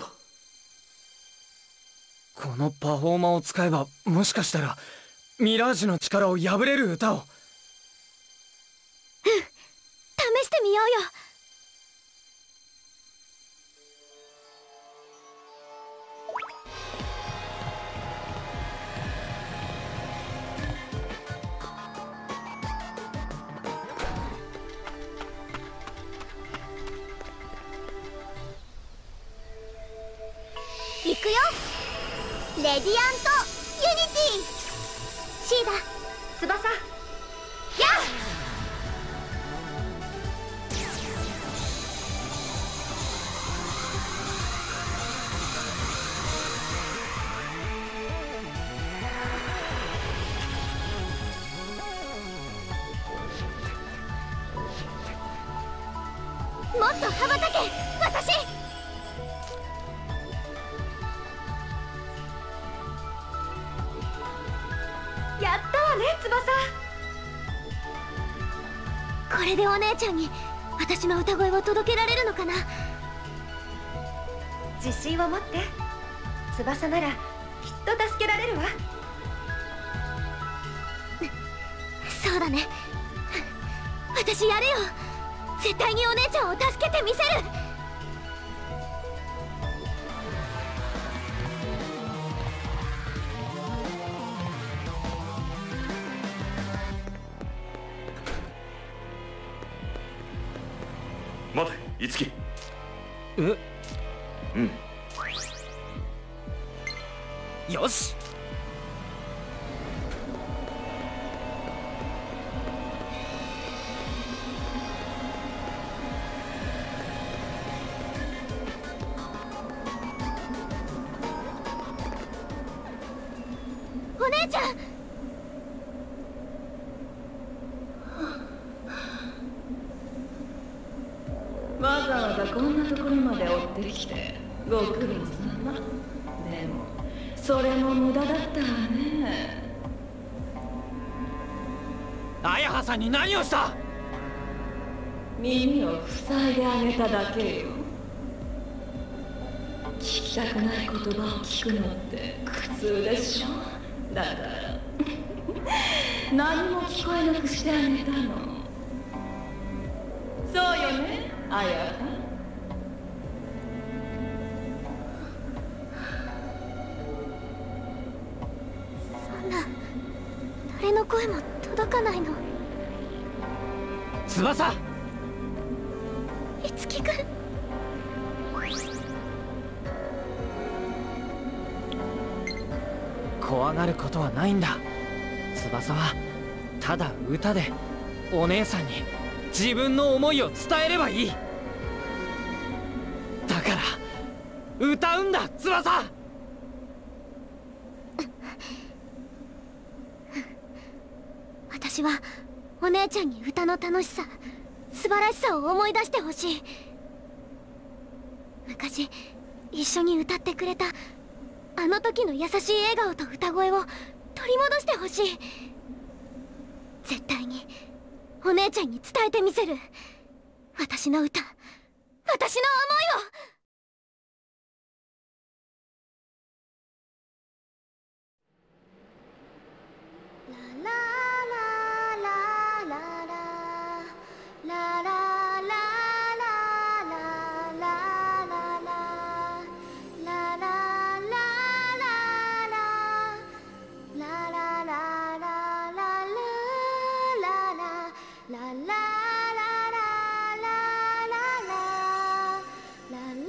このパフォーマーを使えば、もしかしたらミラージュの力を破れる歌を。うん、 試してみようよ。いくよ。レディアントユニティ。シーダ、翼、やっ。もっと羽ばたけ、私。やったわね、翼。これでお姉ちゃんに私の歌声を届けられるのかな。自信を持って。翼ならきっと助けられるわ。そうだね。私やるよ。絶対にお姉ちゃんを助けてみせる。 待て、いつき。 え？ うん。 よし。 お姉ちゃん。 わざわざこんなところまで追ってきてご苦労様。でもそれも無駄だったわね。 綾葉さんに何をした？ 耳を塞いであげただけよ。聞きたくない言葉を聞くのって苦痛でしょ。だから何も聞こえなくしてあげたの。そうよね、綾葉。 そんな、誰の声も届かないの。 翼。 いつきくん。 怖がることはないんだ。翼はただ歌でお姉さんに自分の思いを伝えればいい。だから歌うんだ、翼。 私はお姉ちゃんに歌の楽しさ、素晴らしさを思い出してほしい。昔一緒に歌ってくれたあの時の優しい笑顔と歌声を取り戻してほしい。絶対にお姉ちゃんに伝えてみせる。私の歌、私の思いを。la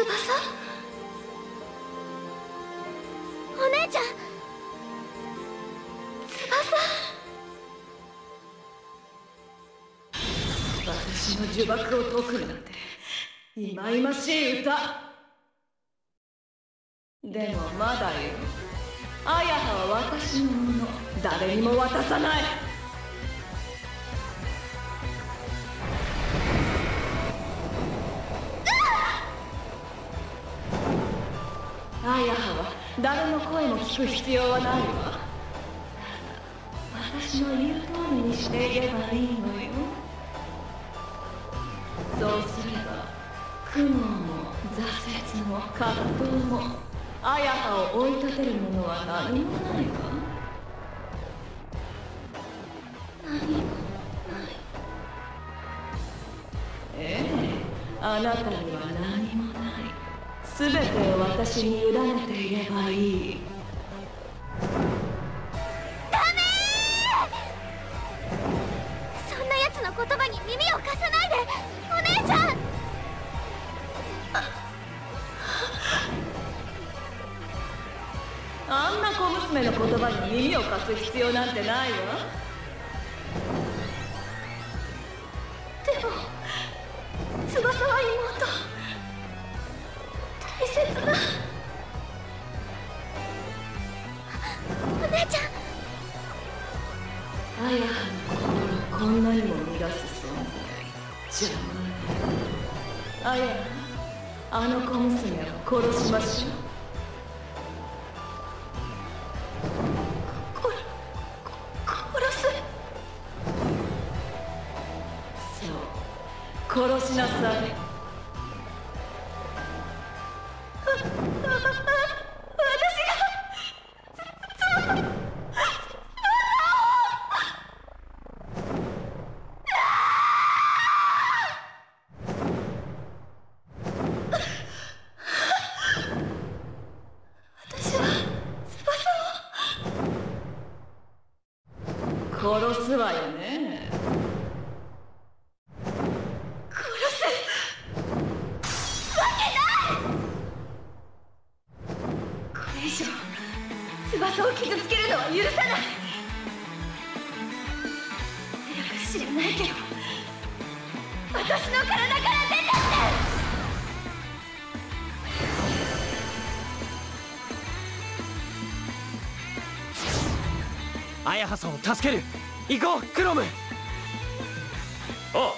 翼？お姉ちゃん、翼。 私の呪縛を解くなんて忌々しい歌。でもまだよ、あやはは私のもの、誰にも渡さない。あやはは誰の声も聞く必要はないわ。私の言う通りにしていればいいのよ。そうすれば苦悩も挫折も葛藤もあやはを追い立てるものは何もないわ。 何もない。 ええ、あなたには何もない。すべてを私に委ねていればいい。 ダメー！そんな奴の言葉に耳を貸さないで、お姉ちゃん。 あんな小娘の言葉に耳を貸す必要なんてないわ。 でも翼は妹、大切なお姉ちゃん。 あやはの心をこんなにも乱す存在、邪魔ね。あやは、あの小娘を殺しましょう。殺しなさい。殺すわよね。 翼を傷つけるのは許さない。知らないけど私の体から出てって。 あやはさんを助ける。行こうクロム。 ああ。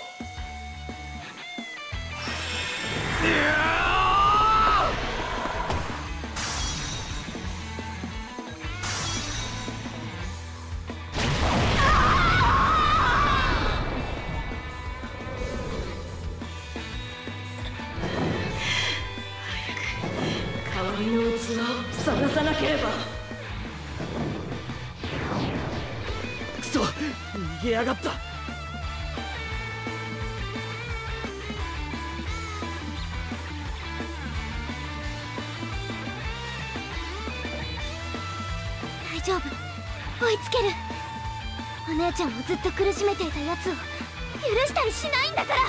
代わりの器を探さなければ。 クソ、逃げやがった。 大丈夫、追いつける。お姉ちゃんをずっと苦しめていたやつを許したりしないんだから。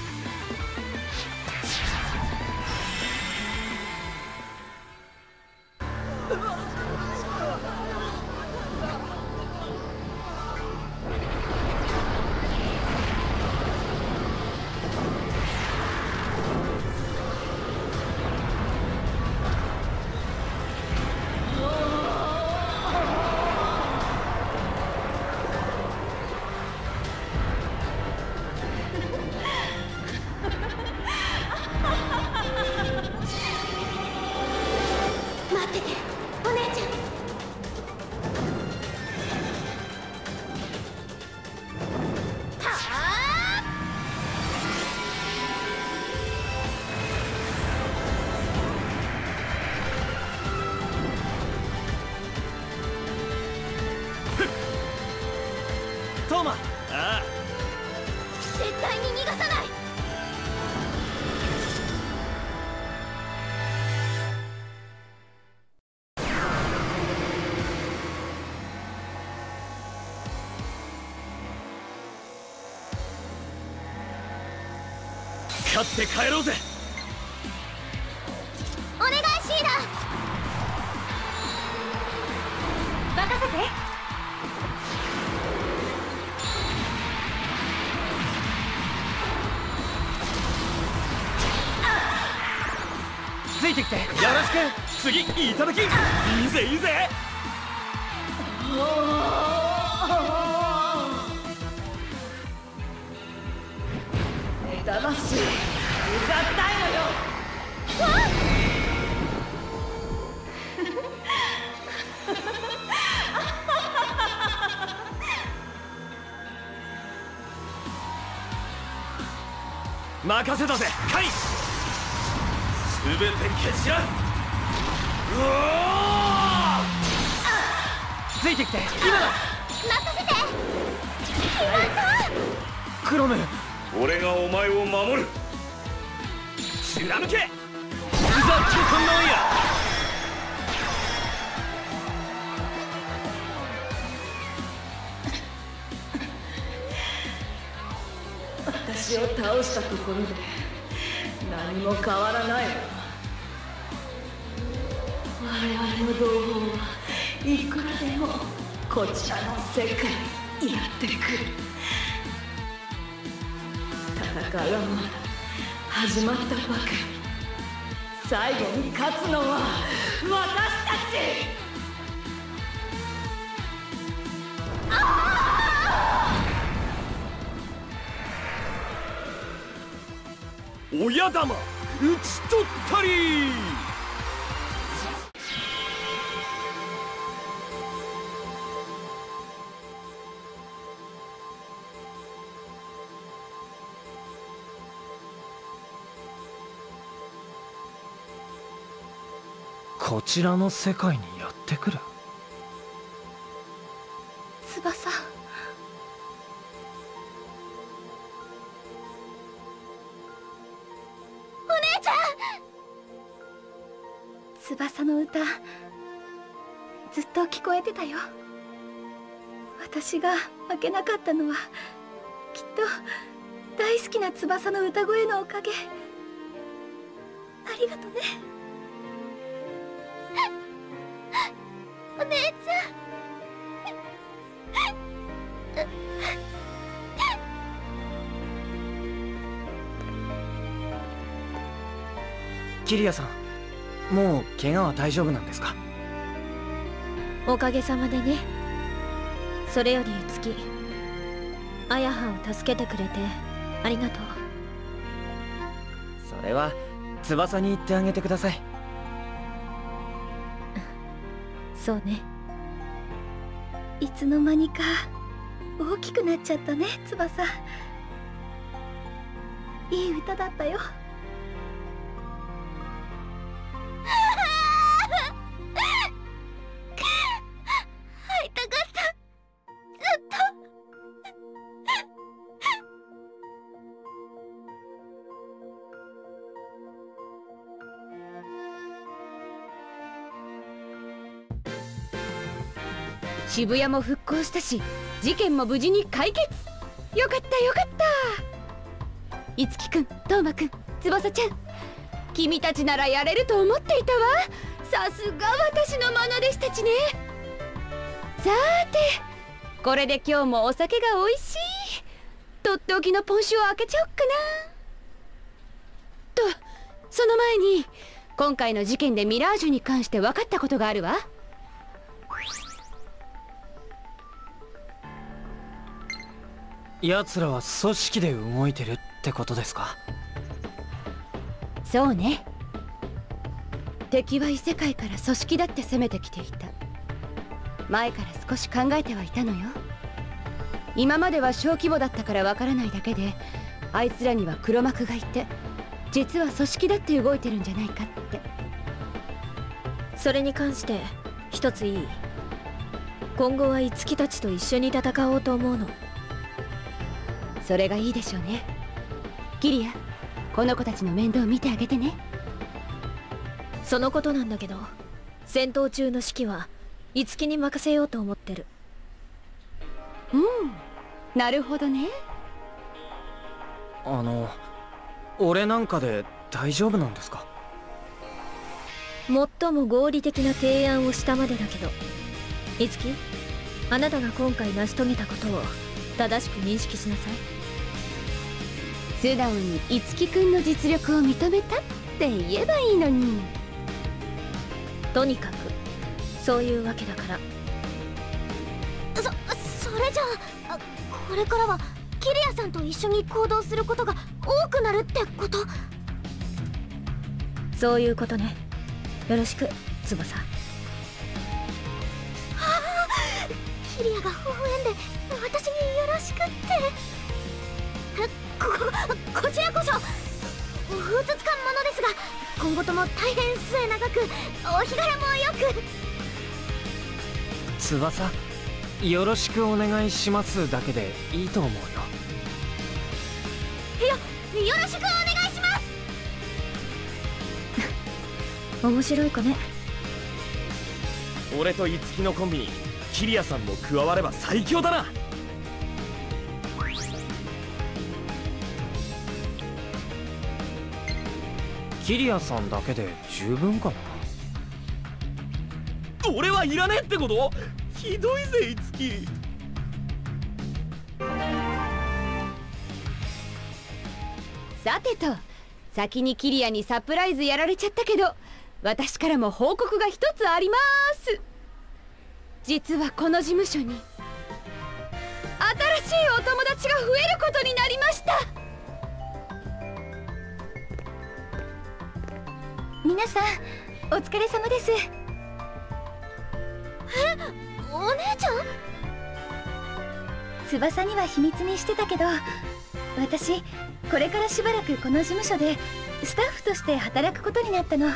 トーマ。ああ、 絶対に逃がさない。 勝って帰ろうぜ。 任せて。 ついてきてよろしく。次いただき。いいぜいいぜ。 目覚ましいうざったいのよ。 任せたぜカイ。 全て蹴散らす。 うおついてきて今だ。 任せて。決まった。 クロム、 俺がお前を守る。 貫けザ・キュコンノイヤ。 私を倒したところで何も変わらないわ。我々の同胞はいくらでもこちらの世界にやってくる。戦いはまだ始まったばかり。最後に勝つのは私たち。 親玉討ち取ったり。 こちらの世界にやってくる。 翼。お姉ちゃん。翼の歌ずっと聞こえてたよ。私が負けなかったのはきっと大好きな翼の歌声のおかげ。ありがとねお姉ちゃん。 キリアさん、もう怪我は大丈夫なんですか？ おかげさまでね。それより月、あやはを助けてくれてありがとう。 それは翼に言ってあげてください。 そうね。いつの間にか大きくなっちゃったね、翼。いい歌だったよ。会いたかった、ずっと。 渋谷も復興したし、事件も無事に解決。よかったよかった。いつきくん、トーマくん、翼ちゃん、君たちならやれると思っていたわ。さすが私の愛弟子たちね。さーて、これで今日もお酒が美味しい。とっておきのポン酒を開けちゃおっかな。と、その前に今回の事件でミラージュに関して分かったことがあるわ。 奴らは組織で動いてるってことですか？ そうね。敵は異世界から組織だって攻めてきていた。前から少し考えてはいたのよ。今までは小規模だったからわからないだけで、あいつらには黒幕がいて、実は組織だって動いてるんじゃないかって。 それに関して一ついい？今後は樹たちと一緒に戦おうと思うの。 それがいいでしょうね。キリア、この子たちの面倒を見てあげてね。 そのことなんだけど、戦闘中の指揮は樹に任せようと思ってる。 うん、なるほどね。 あの、俺なんかで大丈夫なんですか？ 最も合理的な提案をしたまでだけど、 いつき、あなたが今回成し遂げたことを正しく認識しなさい。 素直に樹くんの実力を認めたって言えばいいのに。 とにかくそういうわけだから。 そそれじゃあ、あこれからはキリアさんと一緒に行動することが多くなるってこと？ そういうことね。よろしく翼。はあ、キリアが微笑んで私によろしくって。こここちらこそふつつかものですが、今後とも大変末永くお日柄もよく。 翼、よろしくお願いしますだけでいいと思うよ。 よよろしくお願いします。 面白い子ね。 俺と樹のコンビにキリアさんも加われば最強だな。 キリアさんだけで十分かな。 俺はいらねえってこと？ひどいぜ樹。 さてと、先にキリアにサプライズやられちゃったけど、私からも報告が一つあります。実はこの事務所に新しいお友達が増えることになりました。 皆さんお疲れ様です。 え、お姉ちゃん？ 翼には秘密にしてたけど、私これからしばらくこの事務所でスタッフとして働くことになったの。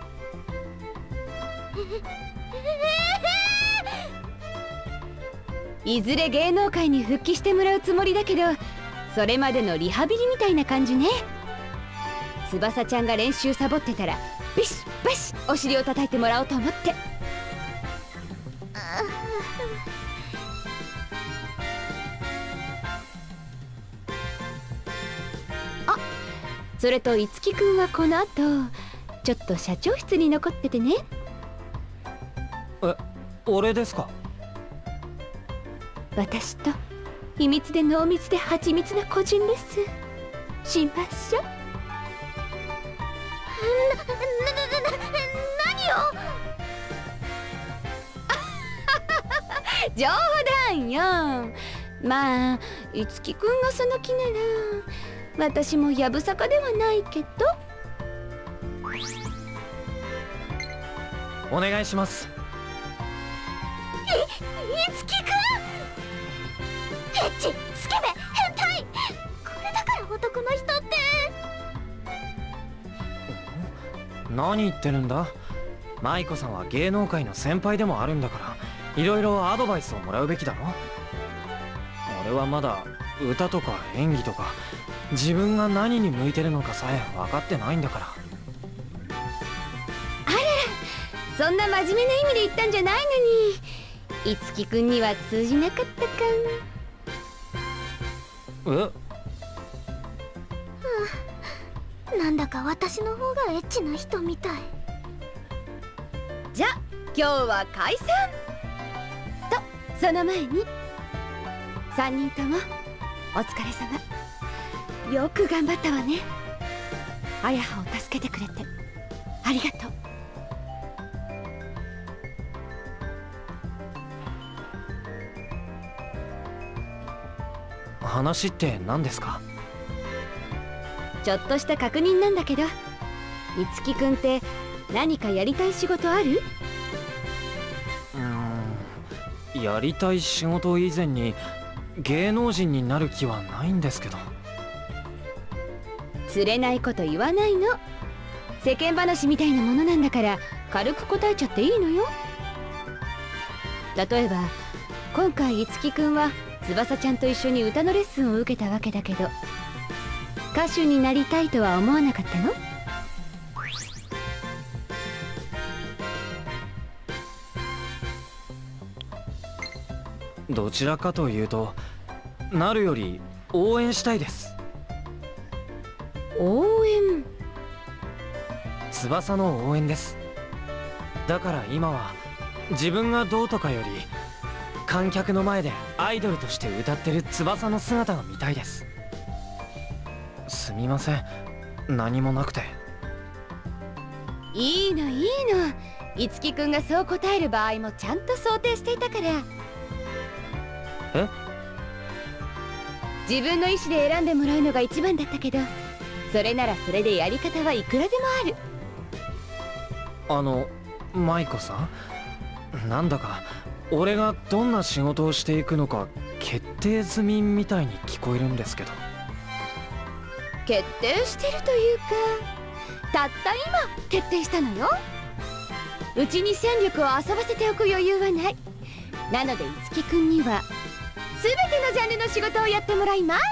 いずれ芸能界に復帰してもらうつもりだけど、それまでのリハビリみたいな感じね。翼ちゃんが練習サボってたらビシッバシッお尻を叩いてもらおうと思って。あ、それと樹くんはこの後ちょっと社長室に残っててね。 え、俺ですか？ 私と秘密で濃密で蜂蜜な個人レッスンしましょう。 な、な、な、な、何を？ 冗談よ。まあ樹くんがその気なら私もやぶさかではないけど。 お願いします。 い樹くん、エッチ、スケベ、変態、これだから男の人って。 何言ってるんだ。舞子さんは芸能界の先輩でもあるんだから、いろいろアドバイスをもらうべきだろ。俺はまだ歌とか演技とか自分が何に向いてるのかさえ分かってないんだから。 あらら、そんな真面目な意味で言ったんじゃないのに、樹くんには通じなかったか。 え？ なんだか私の方がエッチな人みたい。 じゃあ今日は解散と、その前にさんにんともお疲れ様。よく頑張ったわね。あやはを助けてくれてありがとう。 話って何ですか？ ちょっとした確認なんだけど、樹くんって何かやりたい仕事ある？ うーん、やりたい仕事以前に芸能人になる気はないんですけど。 釣れないこと言わないの。世間話みたいなものなんだから軽く答えちゃっていいのよ。例えば今回樹くんは翼ちゃんと一緒に歌のレッスンを受けたわけだけど、歌手になりたいとは思わなかったの？ どちらかというとなるより応援したいです。 応援？ 翼の応援です。だから今は自分がどうとかより観客の前でアイドルとして歌ってる翼の姿が見たいです。すみません、何もなくて。 いいのいいの、樹くんがそう答える場合もちゃんと想定していたから。 え？ 自分の意思で選んでもらうのが一番だったけど、それならそれでやり方はいくらでもある。 あの舞子さん、なんだか俺がどんな仕事をしていくのか決定済みみたいに聞こえるんですけど。 決定してるというか、たった今決定したのよ。うちに戦力を遊ばせておく余裕はない。なので樹くんには全てのジャンルの仕事をやってもらいます。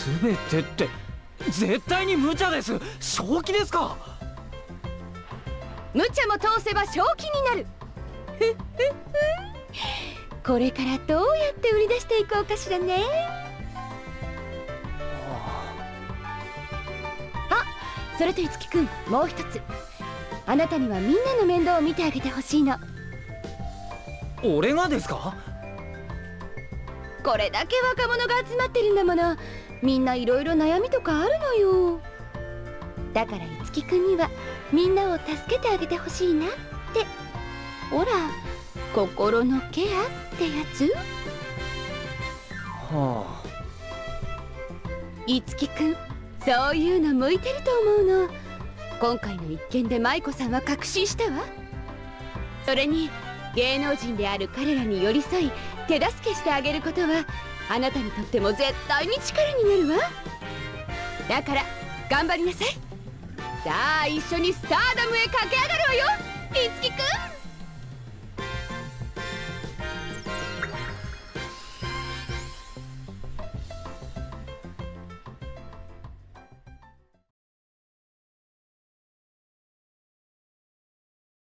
全てって絶対に無茶です。正気ですか？ 無茶も通せば正気になる。ふっふっふ。これからどうやって売り出していこうかしらね。あ、それと樹くん、もう一つ。あなたにはみんなの面倒を見てあげてほしいの。 俺がですか？ これだけ若者が集まってるんだもの、みんないろいろ悩みとかあるのよ。だから樹くんにはみんなを助けてあげてほしいなって。ほら、心のケアってやつ。 はあ。 樹くん、そういうの向いてると思うの。今回の一件で舞子さんは確信したわ。それに芸能人である彼らに寄り添い手助けしてあげることはあなたにとっても絶対に力になるわ。だから頑張りなさい。さあ一緒にスターダムへ駆け上がるわよ、樹くん。